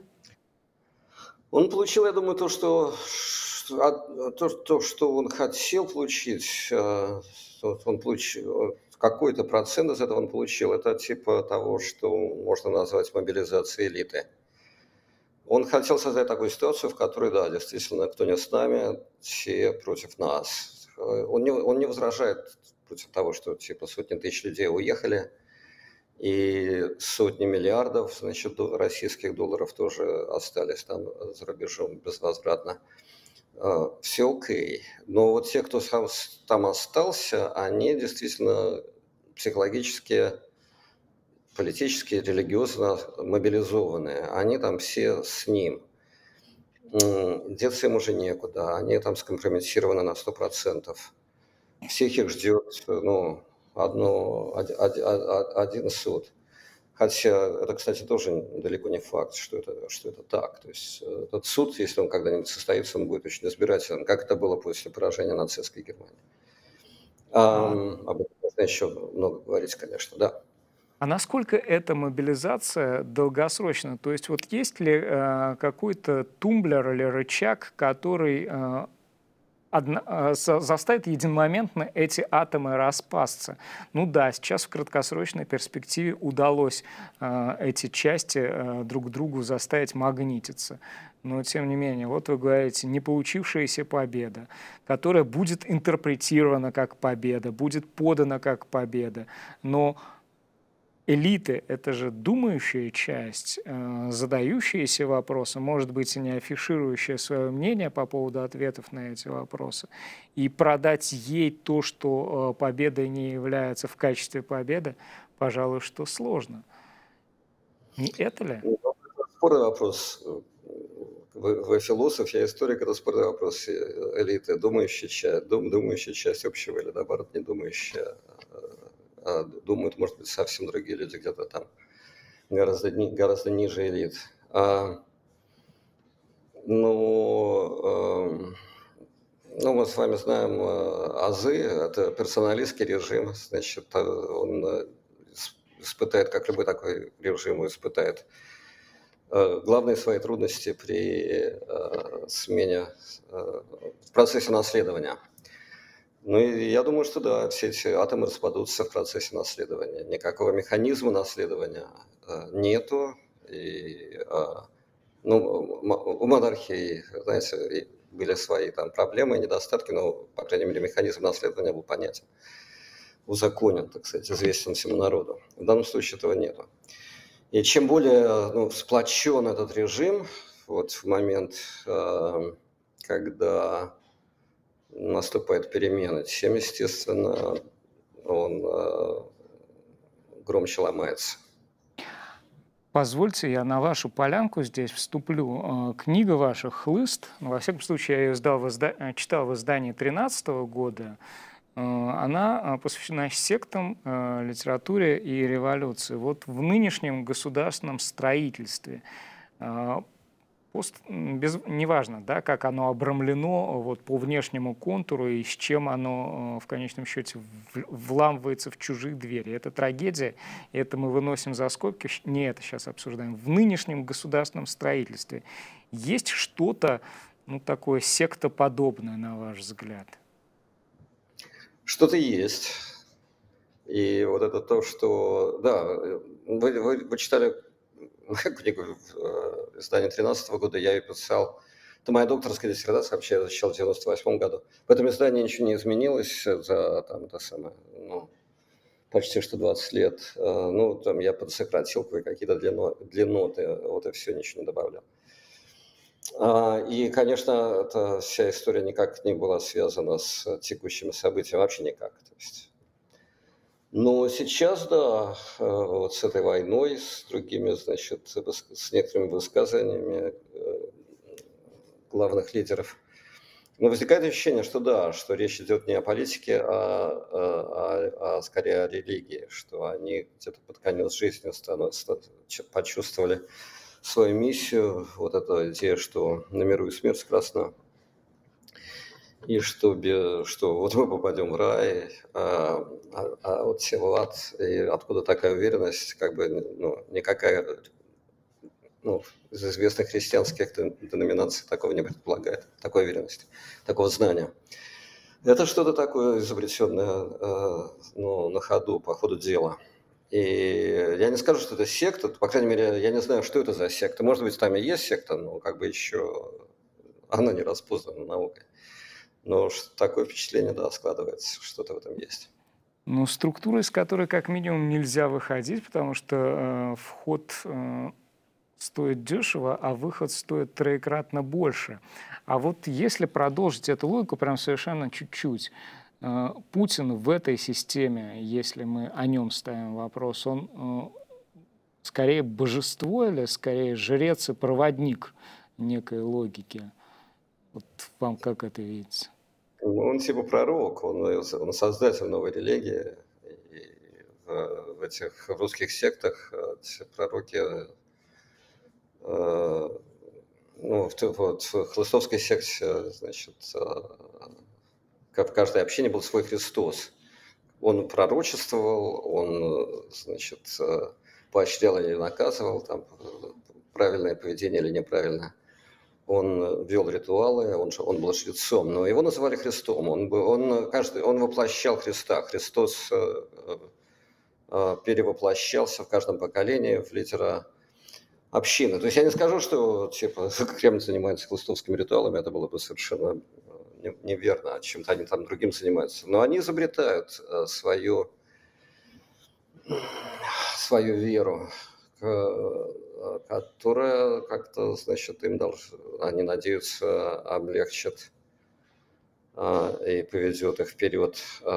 Он получил, я думаю, то, что, то, то, что он хотел получить. Он получил... Какой-то процент из этого он получил. Это типа того, что можно назвать мобилизацией элиты. Он хотел создать такую ситуацию, в которой, да, действительно, кто не с нами, все против нас. Он не, он не возражает против того, что типа сотни тысяч людей уехали, и сотни миллиардов, значит, российских долларов тоже остались там за рубежом безвозвратно. Все окей. Но вот те, кто там остался, они действительно психологически, политически, религиозно мобилизованные. Они там все с ним. Деться им уже некуда. Они там скомпрометированы на сто процентов. Всех их ждет ну, одно, один, один суд. Хотя это, кстати, тоже далеко не факт, что это, что это так. То есть этот суд, если он когда-нибудь состоится, он будет очень избирательным, как это было после поражения нацистской Германии. А, об этом можно еще много говорить, конечно, да. А насколько эта мобилизация долгосрочна? То есть вот есть ли э, какой-то тумблер или рычаг, который э, одна, заставит единомоментно эти атомы распасться? Ну да, сейчас в краткосрочной перспективе удалось э, эти части э, друг к другу заставить магнититься. Но тем не менее, вот вы говорите, не получившаяся победа, которая будет интерпретирована как победа, будет подана как победа. Но элиты — это же думающая часть, э, задающаяся вопросы, может быть, и не афиширующая свое мнение по поводу ответов на эти вопросы. И продать ей то, что э, победой не является в качестве победы, пожалуй, что сложно. Не это ли? Ну, это спорный вопрос. Вы, вы философ, я историк, это спорный вопрос э, элиты. Думающая часть, дум, думающая часть общего или, наоборот, не думающая. А думают, может быть, совсем другие люди где-то там, гораздо, ни- гораздо ниже элит. А, ну, эм, ну, мы с вами знаем э, азы, это персоналистский режим, значит, э, он э, ис- испытает, как любой такой режим, испытает э, главные свои трудности при э, смене, э, в процессе наследования. Ну, и я думаю, что да, все эти атомы распадутся в процессе наследования. Никакого механизма наследования э, нету. И, э, ну, м- у монархии, знаете, и были свои там проблемы и недостатки, но, по крайней мере, механизм наследования был понятен, узаконен, так сказать, известен всему народу. В данном случае этого нету. И чем более ну, сплочен этот режим, вот в момент, э, когда наступает перемена, тем, естественно, он э, громче ломается. Позвольте, я на вашу полянку здесь вступлю. Э, Книга ваша «Хлыст», ну, во всяком случае, я ее сдал в изда- э, читал в издании тринадцатого года, э, она э, посвящена сектам, э, литературе и революции. Вот в нынешнем государственном строительстве э, пост, м, без, неважно, да, как оно обрамлено э, вот, по внешнему контуру и с чем оно э, в конечном счете в- вламывается в чужие двери. Это трагедия, и это мы выносим за скобки, щ- не это сейчас обсуждаем. В нынешнем государственном строительстве есть что-то, ну, такое сектоподобное, на ваш взгляд? Что-то есть. И вот это то, что... Да, э, вы, вы, вы читали мою книгу в э, издании тринадцатого года, я ее писал. Это моя докторская диссертация, вообще я защищал в девяносто восьмом году. В этом издании ничего не изменилось за там, это самое, ну, почти что двадцать лет. Э, Ну, там я подсократил какие-то длино- длинноты, вот и все, ничего не добавлял. А, И, конечно, эта вся история никак не была связана с текущими событиями, вообще никак. То есть, но сейчас, да, э, вот с этой войной, с другими, значит, выс- с некоторыми высказываниями э, главных лидеров, но возникает ощущение, что да, что речь идет не о политике, а, а- а- а скорее о религии, что они где-то под конец жизни становятся, почувствовали свою миссию, вот эта идея, что на миру и смерть красна, и что, бе- что вот мы попадем в рай, а, а- а вот все в ад. И откуда такая уверенность, как бы, ну, никакая, ну, из известных христианских ден- деноминаций такого не предполагает, такой уверенности, такого знания. Это что-то такое изобретенное, э, ну, на ходу, по ходу дела. И я не скажу, что это секта, по крайней мере, я не знаю, что это за секта. Может быть, там и есть секта, но как бы еще она не распознана наукой. Но ш- такое впечатление, да, складывается, что-то в этом есть. Ну, структура, из которой как минимум нельзя выходить, потому что э, вход э, стоит дешево, а выход стоит троекратно больше. А вот если продолжить эту логику прям совершенно чуть-чуть, э, Путин в этой системе, если мы о нем ставим вопрос, он э, скорее божество или скорее жрец и проводник некой логики? Вот вам как это видится? Ну, он типа пророк, он, э, он создатель новой религии. И в, в этих русских сектах э, все пророки, э, ну, в, т- вот, в хлыстовской секте, значит, э, как в каждой общине был свой Христос. Он пророчествовал, он, э, значит, э, поощрял или наказывал, там, э, правильное поведение или неправильное. Он вел ритуалы, он, же, он был жрецом, но его называли Христом. Он, был, он, каждый, он воплощал Христа. Христос э, э, перевоплощался в каждом поколении в лидера общины. То есть я не скажу, что типа, Кремль занимается хлыстовскими ритуалами, это было бы совершенно не- неверно, а чем-то они там другим занимаются. Но они изобретают э, свою, свою веру, которая как-то, значит, им долж... они надеются, облегчит и поведет их вперед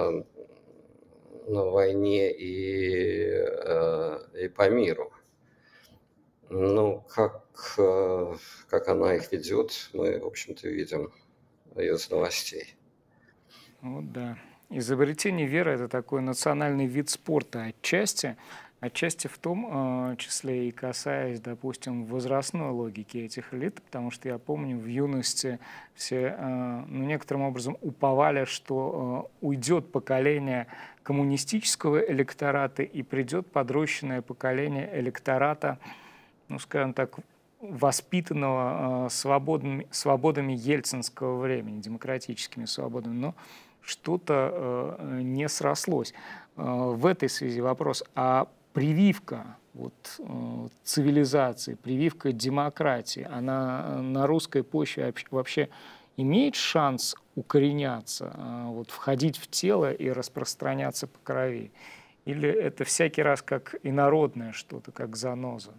на войне и, и по миру. Ну, как, как она их ведет, мы, в общем-то, видим из новостей. Вот да. Изобретение веры – это такой национальный вид спорта отчасти, отчасти в том числе и касаясь, допустим, возрастной логики этих элит, потому что я помню, в юности все ну, некоторым образом уповали, что уйдет поколение коммунистического электората и придет подрощенное поколение электората, ну, скажем так, воспитанного свободными, свободами ельцинского времени, демократическими свободами, но что-то не срослось. В этой связи вопрос, а прививка вот, цивилизации, прививка демократии, она на русской почве вообще имеет шанс укореняться, вот, входить в тело и распространяться по крови? Или это всякий раз как инородное что-то, как заноза?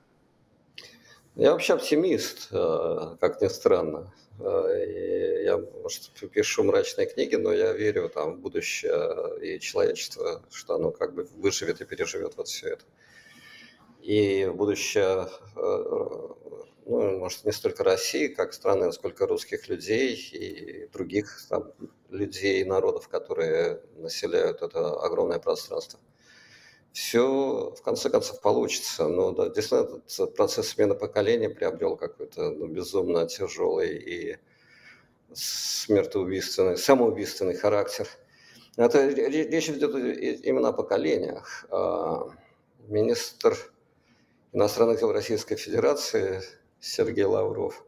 Я вообще оптимист, как ни странно. Я, может, пишу мрачные книги, но я верю там, в будущее и человечество, что оно как бы выживет и переживет вот все это. И в будущее, ну, может, не столько России, как страны, сколько русских людей и других там, людей и народов, которые населяют это огромное пространство. Все, в конце концов, получится. Но да, действительно, этот процесс смены поколения приобрел какой-то ну, безумно тяжелый и смертоубийственный, самоубийственный характер. Это речь идет именно о поколениях. Министр иностранных дел Российской Федерации Сергей Лавров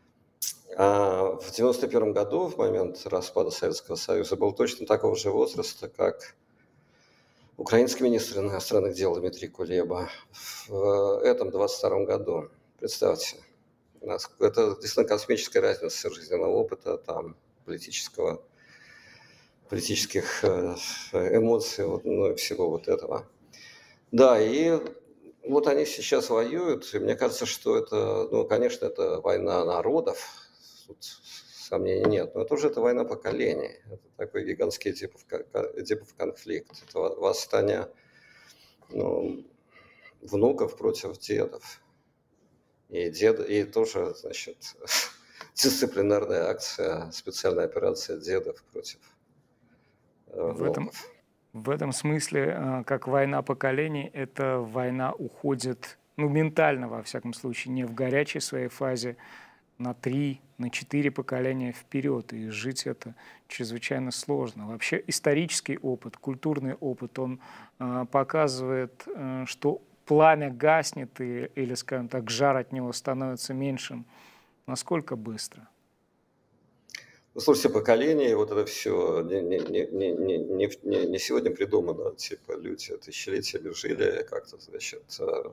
в девяносто первом году, в момент распада Советского Союза, был точно такого же возраста, как украинский министр иностранных дел Дмитрий Кулеба в этом двадцать втором году. Представьте, это действительно космическая разница жизненного опыта, там, политического, политических эмоций, вот, ну, и всего вот этого. Да, и вот они сейчас воюют, и мне кажется, что это, ну, конечно, это война народов, тут сомнений нет, но это уже это война поколений, это такой гигантский типов, типов конфликт, это восстание ну, внуков против дедов. И, дед, и тоже, значит, дисциплинарная акция, специальная операция дедов против внуков. В этом, в этом смысле, как война поколений, эта война уходит, ну, ментально, во всяком случае, не в горячей своей фазе, на три, на четыре поколения вперед, и жить это чрезвычайно сложно. Вообще исторический опыт, культурный опыт, он э, показывает, э, что пламя гаснет и, или, скажем так, жар от него становится меньшим. Насколько быстро? Ну, слушайте, поколение, вот это все не, не, не, не, не, не сегодня придумано, типа люди тысячелетиями жили как-то, значит,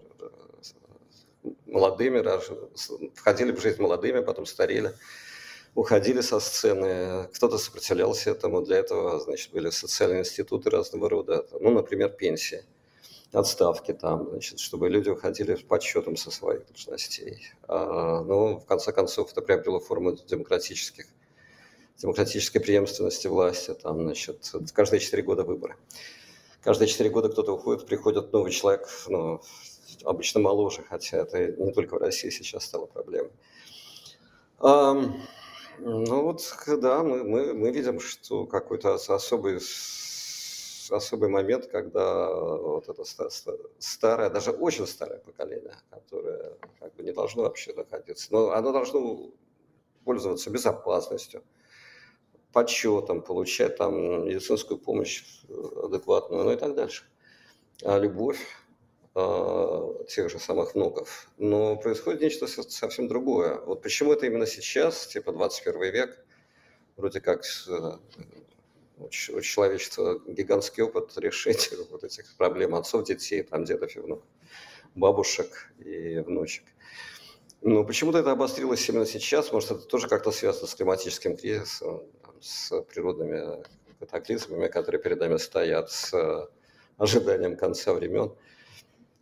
молодыми, входили в жизнь молодыми, потом старели, уходили со сцены. Кто-то сопротивлялся этому. Для этого, значит, были социальные институты разного рода. Ну, например, пенсии, отставки там, значит, чтобы люди уходили с подсчетом со своих должностей. А, ну, в конце концов, это приобрело форму демократических, демократической преемственности власти. Там, значит, каждые четыре года выборы. Каждые четыре года кто-то уходит, приходит новый человек, ну, обычно моложе, хотя это не только в России сейчас стало проблемой. А, ну вот, да, мы, мы, мы видим, что какой-то особый, особый момент, когда вот это старое, даже очень старое поколение, которое как бы не должно вообще находиться, но оно должно пользоваться безопасностью, подсчетом, получать там медицинскую помощь адекватную, ну и так дальше. А любовь тех же самых внуков. Но происходит нечто совсем другое. Вот почему это именно сейчас, типа двадцать первый век, вроде как у человечества гигантский опыт решения вот этих проблем отцов, детей, там, дедов и внуков, бабушек и внучек. Но почему-то это обострилось именно сейчас. Может, это тоже как-то связано с климатическим кризисом, с природными катаклизмами, которые перед нами стоят, с ожиданием конца времен.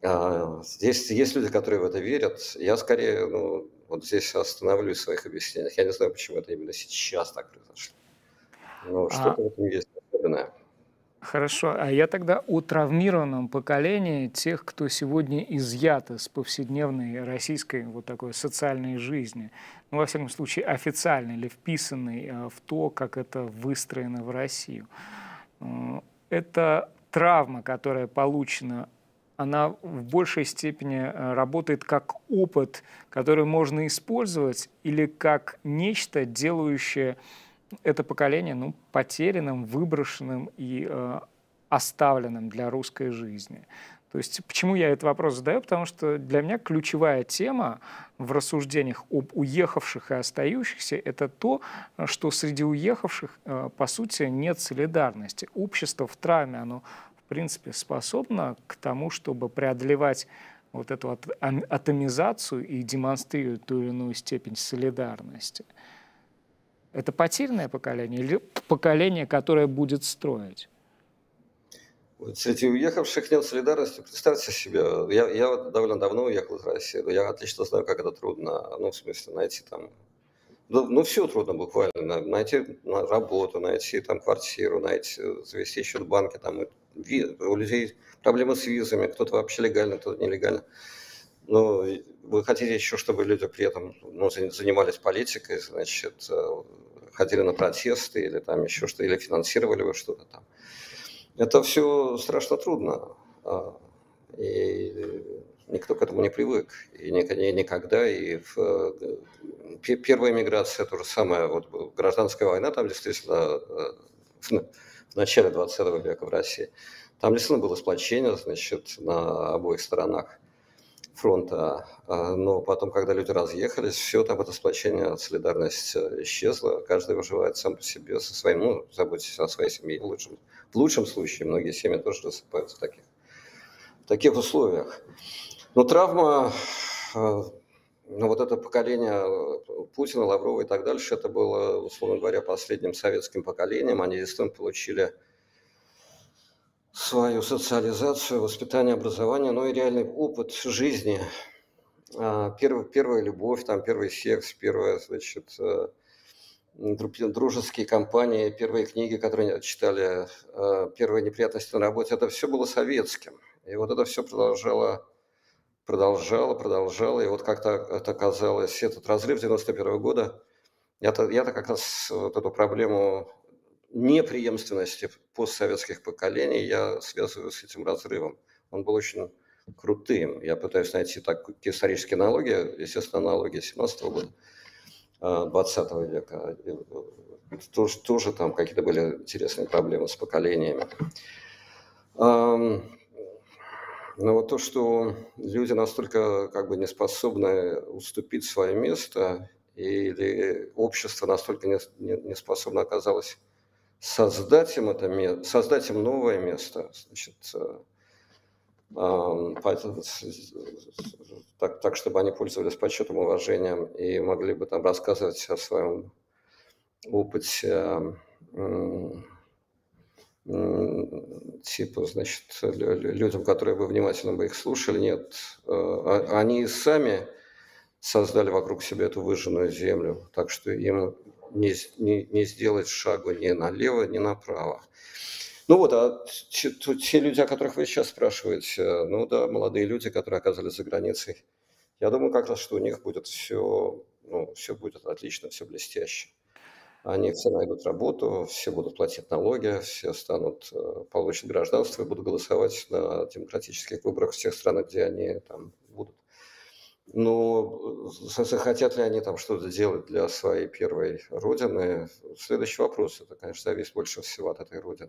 А, здесь есть люди, которые в это верят. Я скорее, ну, вот здесь остановлюсь в своих объяснениях. Я не знаю, почему это именно сейчас так произошло. Но А, что-то в этом есть особенное. Хорошо, а я тогда о травмированном поколении тех, кто сегодня изъят из повседневной российской вот такой социальной жизни, ну, во всяком случае, официальной или вписанной э, в то, как это выстроено в Россию. Э, Это травма, которая получена, она в большей степени э, работает как опыт, который можно использовать, или как нечто, делающее это поколение, ну, потерянным, выброшенным и э, оставленным для русской жизни. То есть почему я этот вопрос задаю? Потому что для меня ключевая тема в рассуждениях об уехавших и остающихся — это то, что среди уехавших, э, по сути, нет солидарности. Общество в травме, оно, в принципе, способно к тому, чтобы преодолевать вот эту ат- ам- атомизацию и демонстрировать ту или иную степень солидарности. Это потерянное поколение или поколение, которое будет строить? Вот среди уехавших нет солидарности. Представьте себе, я, я вот довольно давно уехал из России, но я отлично знаю, как это трудно, ну, в смысле, найти там, ну, ну все трудно буквально, на- найти на- работу, найти там квартиру, найти, завести счет в банке, там, и ви- у людей проблемы с визами, кто-то вообще легально, кто-то нелегально. Ну, и вы хотите еще, чтобы люди при этом, ну, за- занимались политикой, значит, э, ходили на протесты или там еще что, или финансировали вы что-то там. Это все страшно трудно, а, и никто к этому не привык. И ник и никогда, и в, э, пе первая миграция то же самое. Вот б гражданская война там действительно, э, в на в начале двадцатого века в России. Там действительно было сплочение, значит, на обоих сторонах фронта. А, но потом, когда люди разъехались, все там это сплочение, солидарность, э, исчезла. Каждый выживает сам по себе со своим, ну, заботясь о своей семье в лучшем в лучшем случае. Многие семьи тоже рассыпаются в таких в таких условиях. Но травма, э, ну, вот это поколение э, Путина, Лаврова и так дальше, это было, условно говоря, последним советским поколением. Они действительно получили свою социализацию, воспитание, образование, ну и реальный опыт жизни. А, Первая, первая любовь, там, первый секс, первая, значит, э, дру- дружеские компании, первые книги, которые они читали, э, первые неприятности на работе, это все было советским. И вот это все продолжало, продолжало, продолжало. И вот как-то это оказалось, этот разрыв девяносто первого года, я-то, я-то как раз вот эту проблему непреемственности постсоветских поколений я связываю с этим разрывом. Он был очень крутым. Я пытаюсь найти так, какие исторические аналогии, естественно, аналогии семнадцатого года, а, двадцатого века. И, э, Тоже, тоже там какие-то были интересные проблемы с поколениями. Ам, Но вот то, что люди настолько как бы не способны уступить свое место, или общество настолько не, не, не способно оказалось создать им это место, создать им новое место, значит, э, ам, поэтому с- с- так, так, чтобы они пользовались почетом, уважением и могли бы там рассказывать о своем опыте, м, м, типа, значит, лю- лю- людям, которые бы внимательно бы их слушали. Нет, э, а- они сами создали вокруг себя эту выжженную землю, так что им не, с- не, не сделать шагу ни налево, ни направо. Ну вот, а те, то- те люди, о которых вы сейчас спрашиваете, ну да, молодые люди, которые оказались за границей, я думаю, как раз, что у них будет все, ну, все будет отлично, все блестяще. Они все найдут работу, все будут платить налоги, все станут, э, получат гражданство и будут голосовать на демократических выборах в тех странах, где они там будут. Но э, захотят ли они там что-то делать для своей первой родины? Следующий вопрос. Это, конечно, зависит больше всего от этой родины.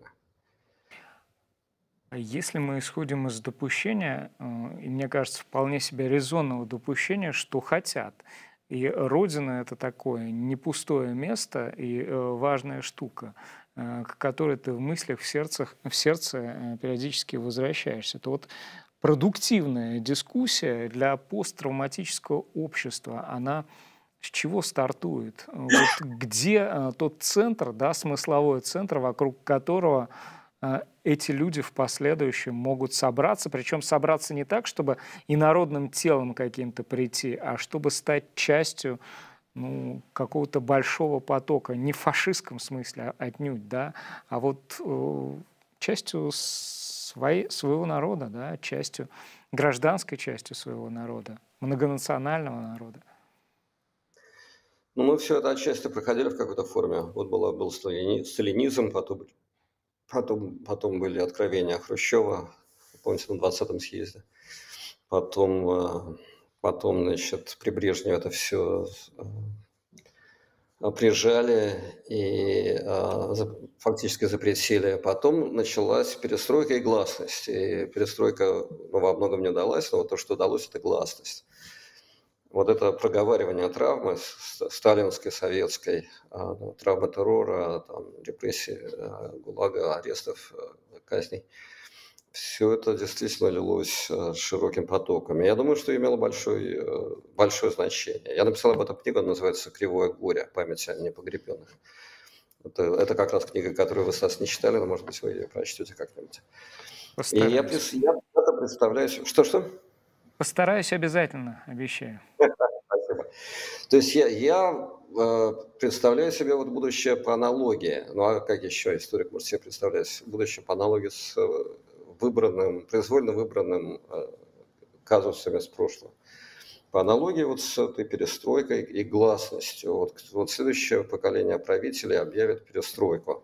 А если мы исходим из допущения, э, и мне кажется, вполне себе резонного допущения, что хотят, и Родина — это такое не пустое место и э, важная штука, э, к которой ты в мыслях, в, сердцах, в сердце э, периодически возвращаешься, то вот продуктивная дискуссия для посттравматического общества, она с чего стартует? Вот где э, тот центр, да, смысловой центр, вокруг которого э, эти люди в последующем могут собраться, причем собраться не так, чтобы инородным телом каким-то прийти, а чтобы стать частью, ну, какого-то большого потока, не в фашистском смысле а отнюдь, да, а вот э, частью своей, своего народа, да, частью, гражданской частью своего народа, многонационального народа. Ну, мы все это отчасти проходили в какой-то форме. Вот было, был сталини- сталинизм, потом, потом, потом были откровения Хрущева, помните, на двадцатом съезде. Потом, э, потом, значит, при Брежневе это все прижали и а, за- фактически запретили. Потом началась перестройка и гласность. И перестройка, ну, во многом не удалась, но вот то, что удалось, это гласность. Вот это проговаривание травмы с- сталинской, советской, а, ну, травмы террора, там, репрессий, а, ГУЛАГа, арестов, а, казней, все это действительно лилось э, широким потоком. И я думаю, что имело большое, э, большое значение. Я написал об этом книгу, она называется «Кривое горе. Память о непогребенных». Это, это как раз книга, которую вы, Стас, не читали, но, может быть, вы ее прочтете как-нибудь. И я, Постараюсь. прис- я это представляю... себе- Что-что? Постараюсь обязательно, обещаю. Спасибо. То есть я, я э, представляю себе вот будущее по аналогии. Ну а как еще историк может себе представлять будущее по аналогии с э, выбранным, произвольно выбранным э, казусами с прошлого? По аналогии вот с этой перестройкой и гласностью. Вот, вот следующее поколение правителей объявит перестройку.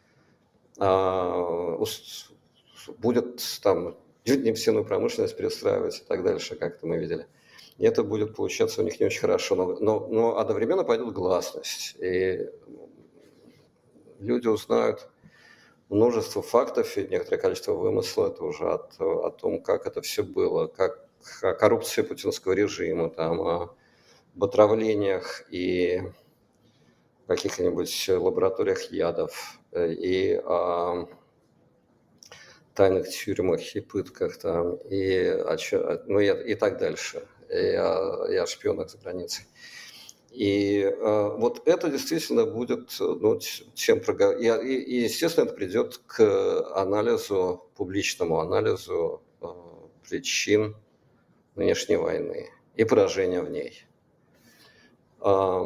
А, ус- будет там нефтяную промышленность перестраивать и так дальше, как это мы видели. И это будет получаться у них не очень хорошо. Но, но, но одновременно пойдет гласность. И люди узнают множество фактов и некоторое количество вымысла это уже от, о том, как это все было, как о коррупции путинского режима, там, о отравлениях и каких-нибудь лабораториях ядов, э, и о тайных тюрьмах и пытках, там, и, о, чё- ну, и, и так дальше, и о, и о шпионах за границей. И э, вот это действительно будет, ну, тем прого- и, и, и, естественно, это придет к анализу, публичному анализу э, причин нынешней войны и поражения в ней. А,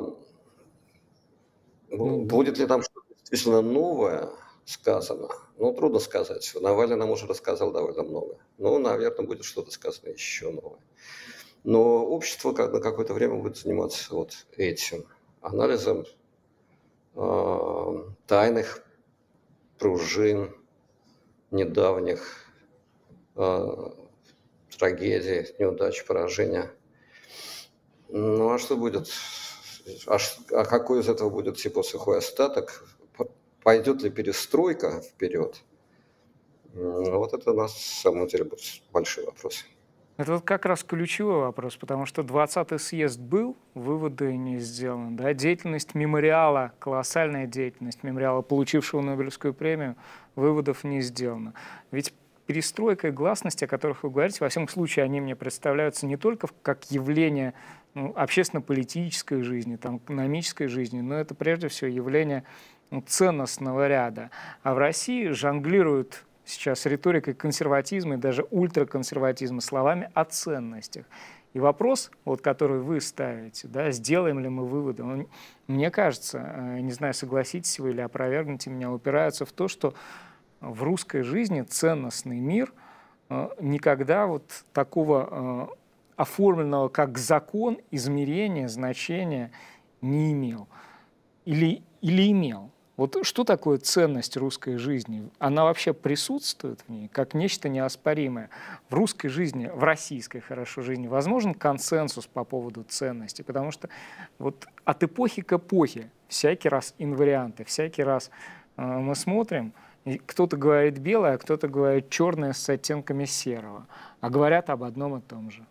Ну, бу- д- будет ли там что-то действительно новое сказано? Ну, трудно сказать. Навальный нам уже рассказал довольно много. Ну, наверное, будет что-то сказано еще новое. Но общество как на какое-то время будет заниматься вот этим анализом э, тайных пружин недавних э, трагедий, неудач, поражения. Ну а что будет? А, ш- а какой из этого будет типа сухой остаток? П- Пойдет ли перестройка вперед? Ну, вот это у нас, на самом деле, будет большой вопрос. Это вот как раз ключевой вопрос, потому что двадцатый съезд был, выводы не сделаны. Да? Деятельность мемориала, колоссальная деятельность мемориала, получившего Нобелевскую премию, выводов не сделано. Ведь перестройка и гласность, о которых вы говорите, во всяком случае, они мне представляются не только как явление, ну, общественно-политической жизни, там, экономической жизни, но это прежде всего явление, ну, ценностного ряда. А в России жонглируют сейчас риторикой консерватизма и даже ультраконсерватизма словами о ценностях. И вопрос, вот, который вы ставите, да, сделаем ли мы выводы, он, мне кажется, э, не знаю, согласитесь вы или опровергнете меня, упираются в то, что в русской жизни ценностный мир э, никогда вот такого э, оформленного как закон измерения, значения не имел. Или, или имел. Вот что такое ценность русской жизни? Она вообще присутствует в ней как нечто неоспоримое. В русской жизни, в российской, хорошо, жизни возможен консенсус по поводу ценности, потому что вот от эпохи к эпохе всякий раз инварианты, всякий раз э, мы смотрим, и кто-то говорит белое, а кто-то говорит черное с оттенками серого, а говорят об одном и том же.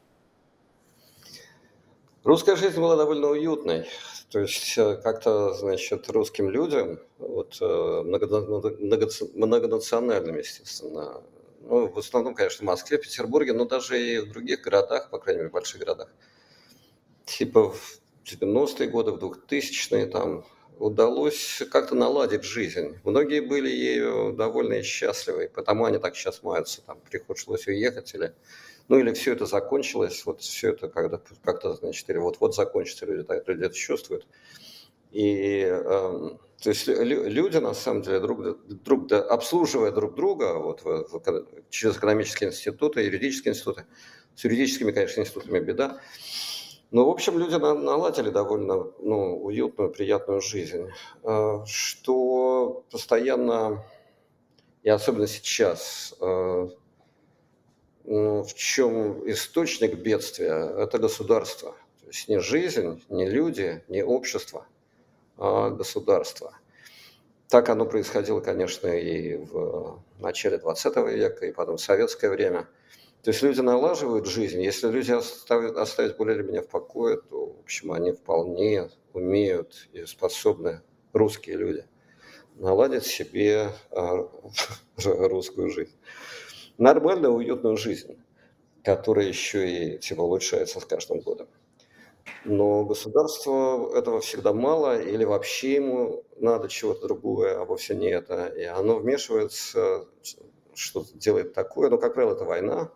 Русская жизнь была довольно уютной. То есть э, как-то, значит, русским людям, вот, э, много- много- многонациональным, естественно, ну, в основном, конечно, в Москве, Петербурге, но даже и в других городах, по крайней мере, больших городах, типа в девяностые годы, в двухтысячные, там, удалось как-то наладить жизнь. Многие были ею довольны и счастливы, потому они так сейчас маются, там, пришлось уехать или... Ну, или все это закончилось, вот все это когда как-то, значит, или вот-вот закончится, люди, так- люди это чувствуют. И, эм, то есть лю- люди, на самом деле, друг, друг, да, обслуживая друг друга вот, в- в эко- через экономические институты, юридические институты, с юридическими, конечно, институтами беда, но, в общем, люди на- наладили довольно ну, уютную, приятную жизнь, э, что постоянно, и особенно сейчас, э, ну, в чем источник бедствия, это государство. То есть не жизнь, не люди, не общество, а государство. Так оно происходило, конечно, и в начале двадцатого века, и потом в советское время. То есть люди налаживают жизнь. Если люди оставят, оставить более или менее в покое, то, в общем, они вполне умеют и способны, русские люди, наладить себе а, русскую жизнь. Нормальную, уютную жизнь, которая еще и типа улучшается с каждым годом. Но государству этого всегда мало, или вообще ему надо чего-то другое, а вовсе не это. И оно вмешивается, что-то делает такое, но, как правило, это война,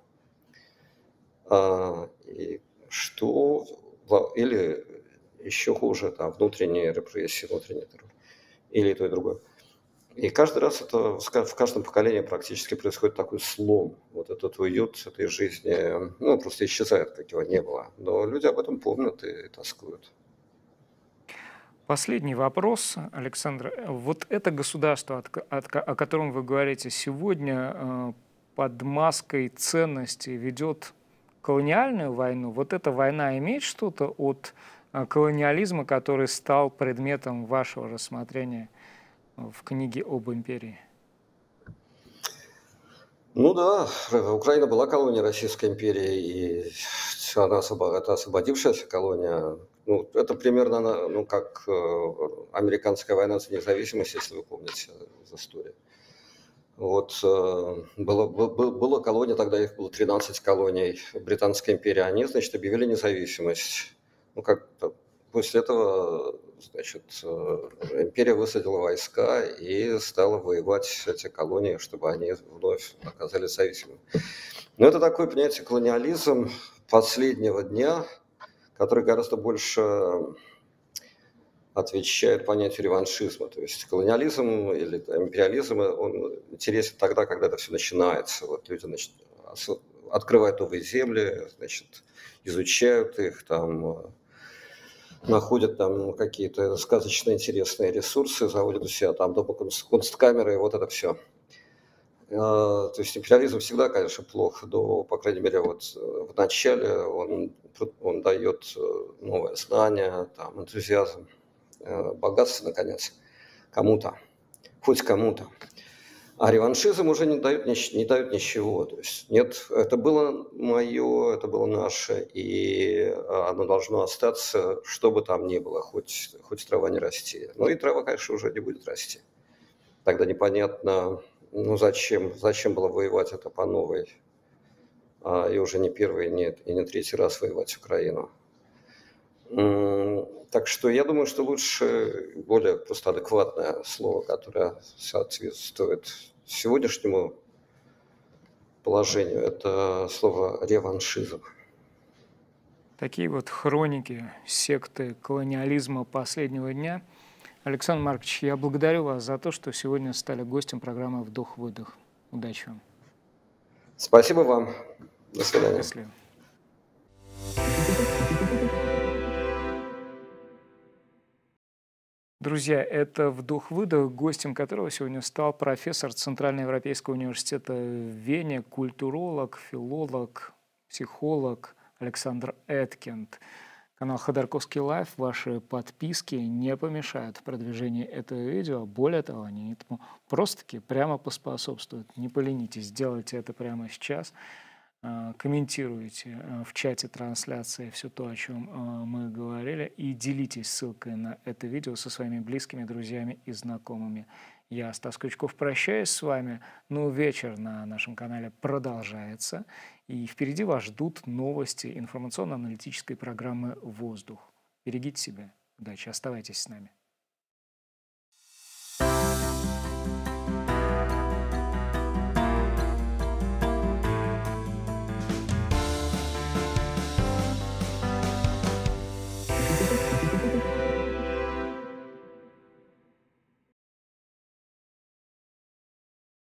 а, и что, во- или еще хуже, там, внутренние репрессии, внутренний террор, или и то, и другое. И каждый раз это в ка- в каждом поколении практически происходит такой слом. Вот этот уют этой жизни, ну, просто исчезает, как его не было. Но люди об этом помнят и тоскуют. Последний вопрос, Александр. Э, Вот это государство, от ко- от ко- о котором вы говорите сегодня, э, под маской ценностей ведет колониальную войну. Вот эта война имеет что-то от э, колониализма, который стал предметом вашего рассмотрения в книге об империи? Ну да, Р- Украина была колонией Российской империи, и она освобо- это освободившаяся колония. Ну, это примерно на- ну, как э, американская война за независимость, если вы помните из истории. Вот э, было, бы- бы- было колония, тогда их было тринадцать колоний Британской империи, они, значит, объявили независимость. Ну, как после этого, значит, э, империя высадила войска и стала воевать эти колонии, чтобы они вновь оказались зависимыми. Но это такой, понимаете, колониализм последнего дня, который гораздо больше отвечает понятию реваншизма. То есть колониализм или империализм, он интересен тогда, когда это все начинается. Вот люди значит, открывают новые земли, значит, изучают их, там, находят там какие-то сказочно интересные ресурсы, заводят у себя там дома кунсткамеры, и вот это все. То есть империализм всегда, конечно, плохо, но, по крайней мере, вот в начале он, он дает новое знание, там, энтузиазм, богатство, наконец, кому-то, хоть кому-то. А реваншизм уже не дает, не дает ничего. То есть нет, это было мое, это было наше, и оно должно остаться, что бы там ни было, хоть, хоть трава не расти. Ну и трава, конечно, уже не будет расти. Тогда непонятно, ну зачем, зачем было воевать это по новой, а, и уже не первый, не, и не третий раз воевать Украину. Так что я думаю, что лучше более просто адекватное слово, которое соответствует сегодняшнему положению, это слово реваншизм. Такие вот хроники секты колониализма последнего дня. Александр Маркович, я благодарю вас за то, что сегодня стали гостем программы «Вдох-выдох». Удачи вам. Спасибо вам. До свидания. Счастливо. Друзья, это «Вдох-выдох», гостем которого сегодня стал профессор Центральноевропейского университета в Вене, культуролог, филолог, психолог Александр Эткинд. Канал Ходорковский Лайф, ваши подписки не помешают продвижению этого видео. Более того, они этому просто-таки прямо поспособствуют. Не поленитесь, сделайте это прямо сейчас. Комментируйте в чате трансляции все то, о чем мы говорили, и делитесь ссылкой на это видео со своими близкими, друзьями и знакомыми. Я, Стас Крючков, прощаюсь с вами, но вечер на нашем канале продолжается, и впереди вас ждут новости информационно-аналитической программы «Воздух». Берегите себя. Удачи, оставайтесь с нами.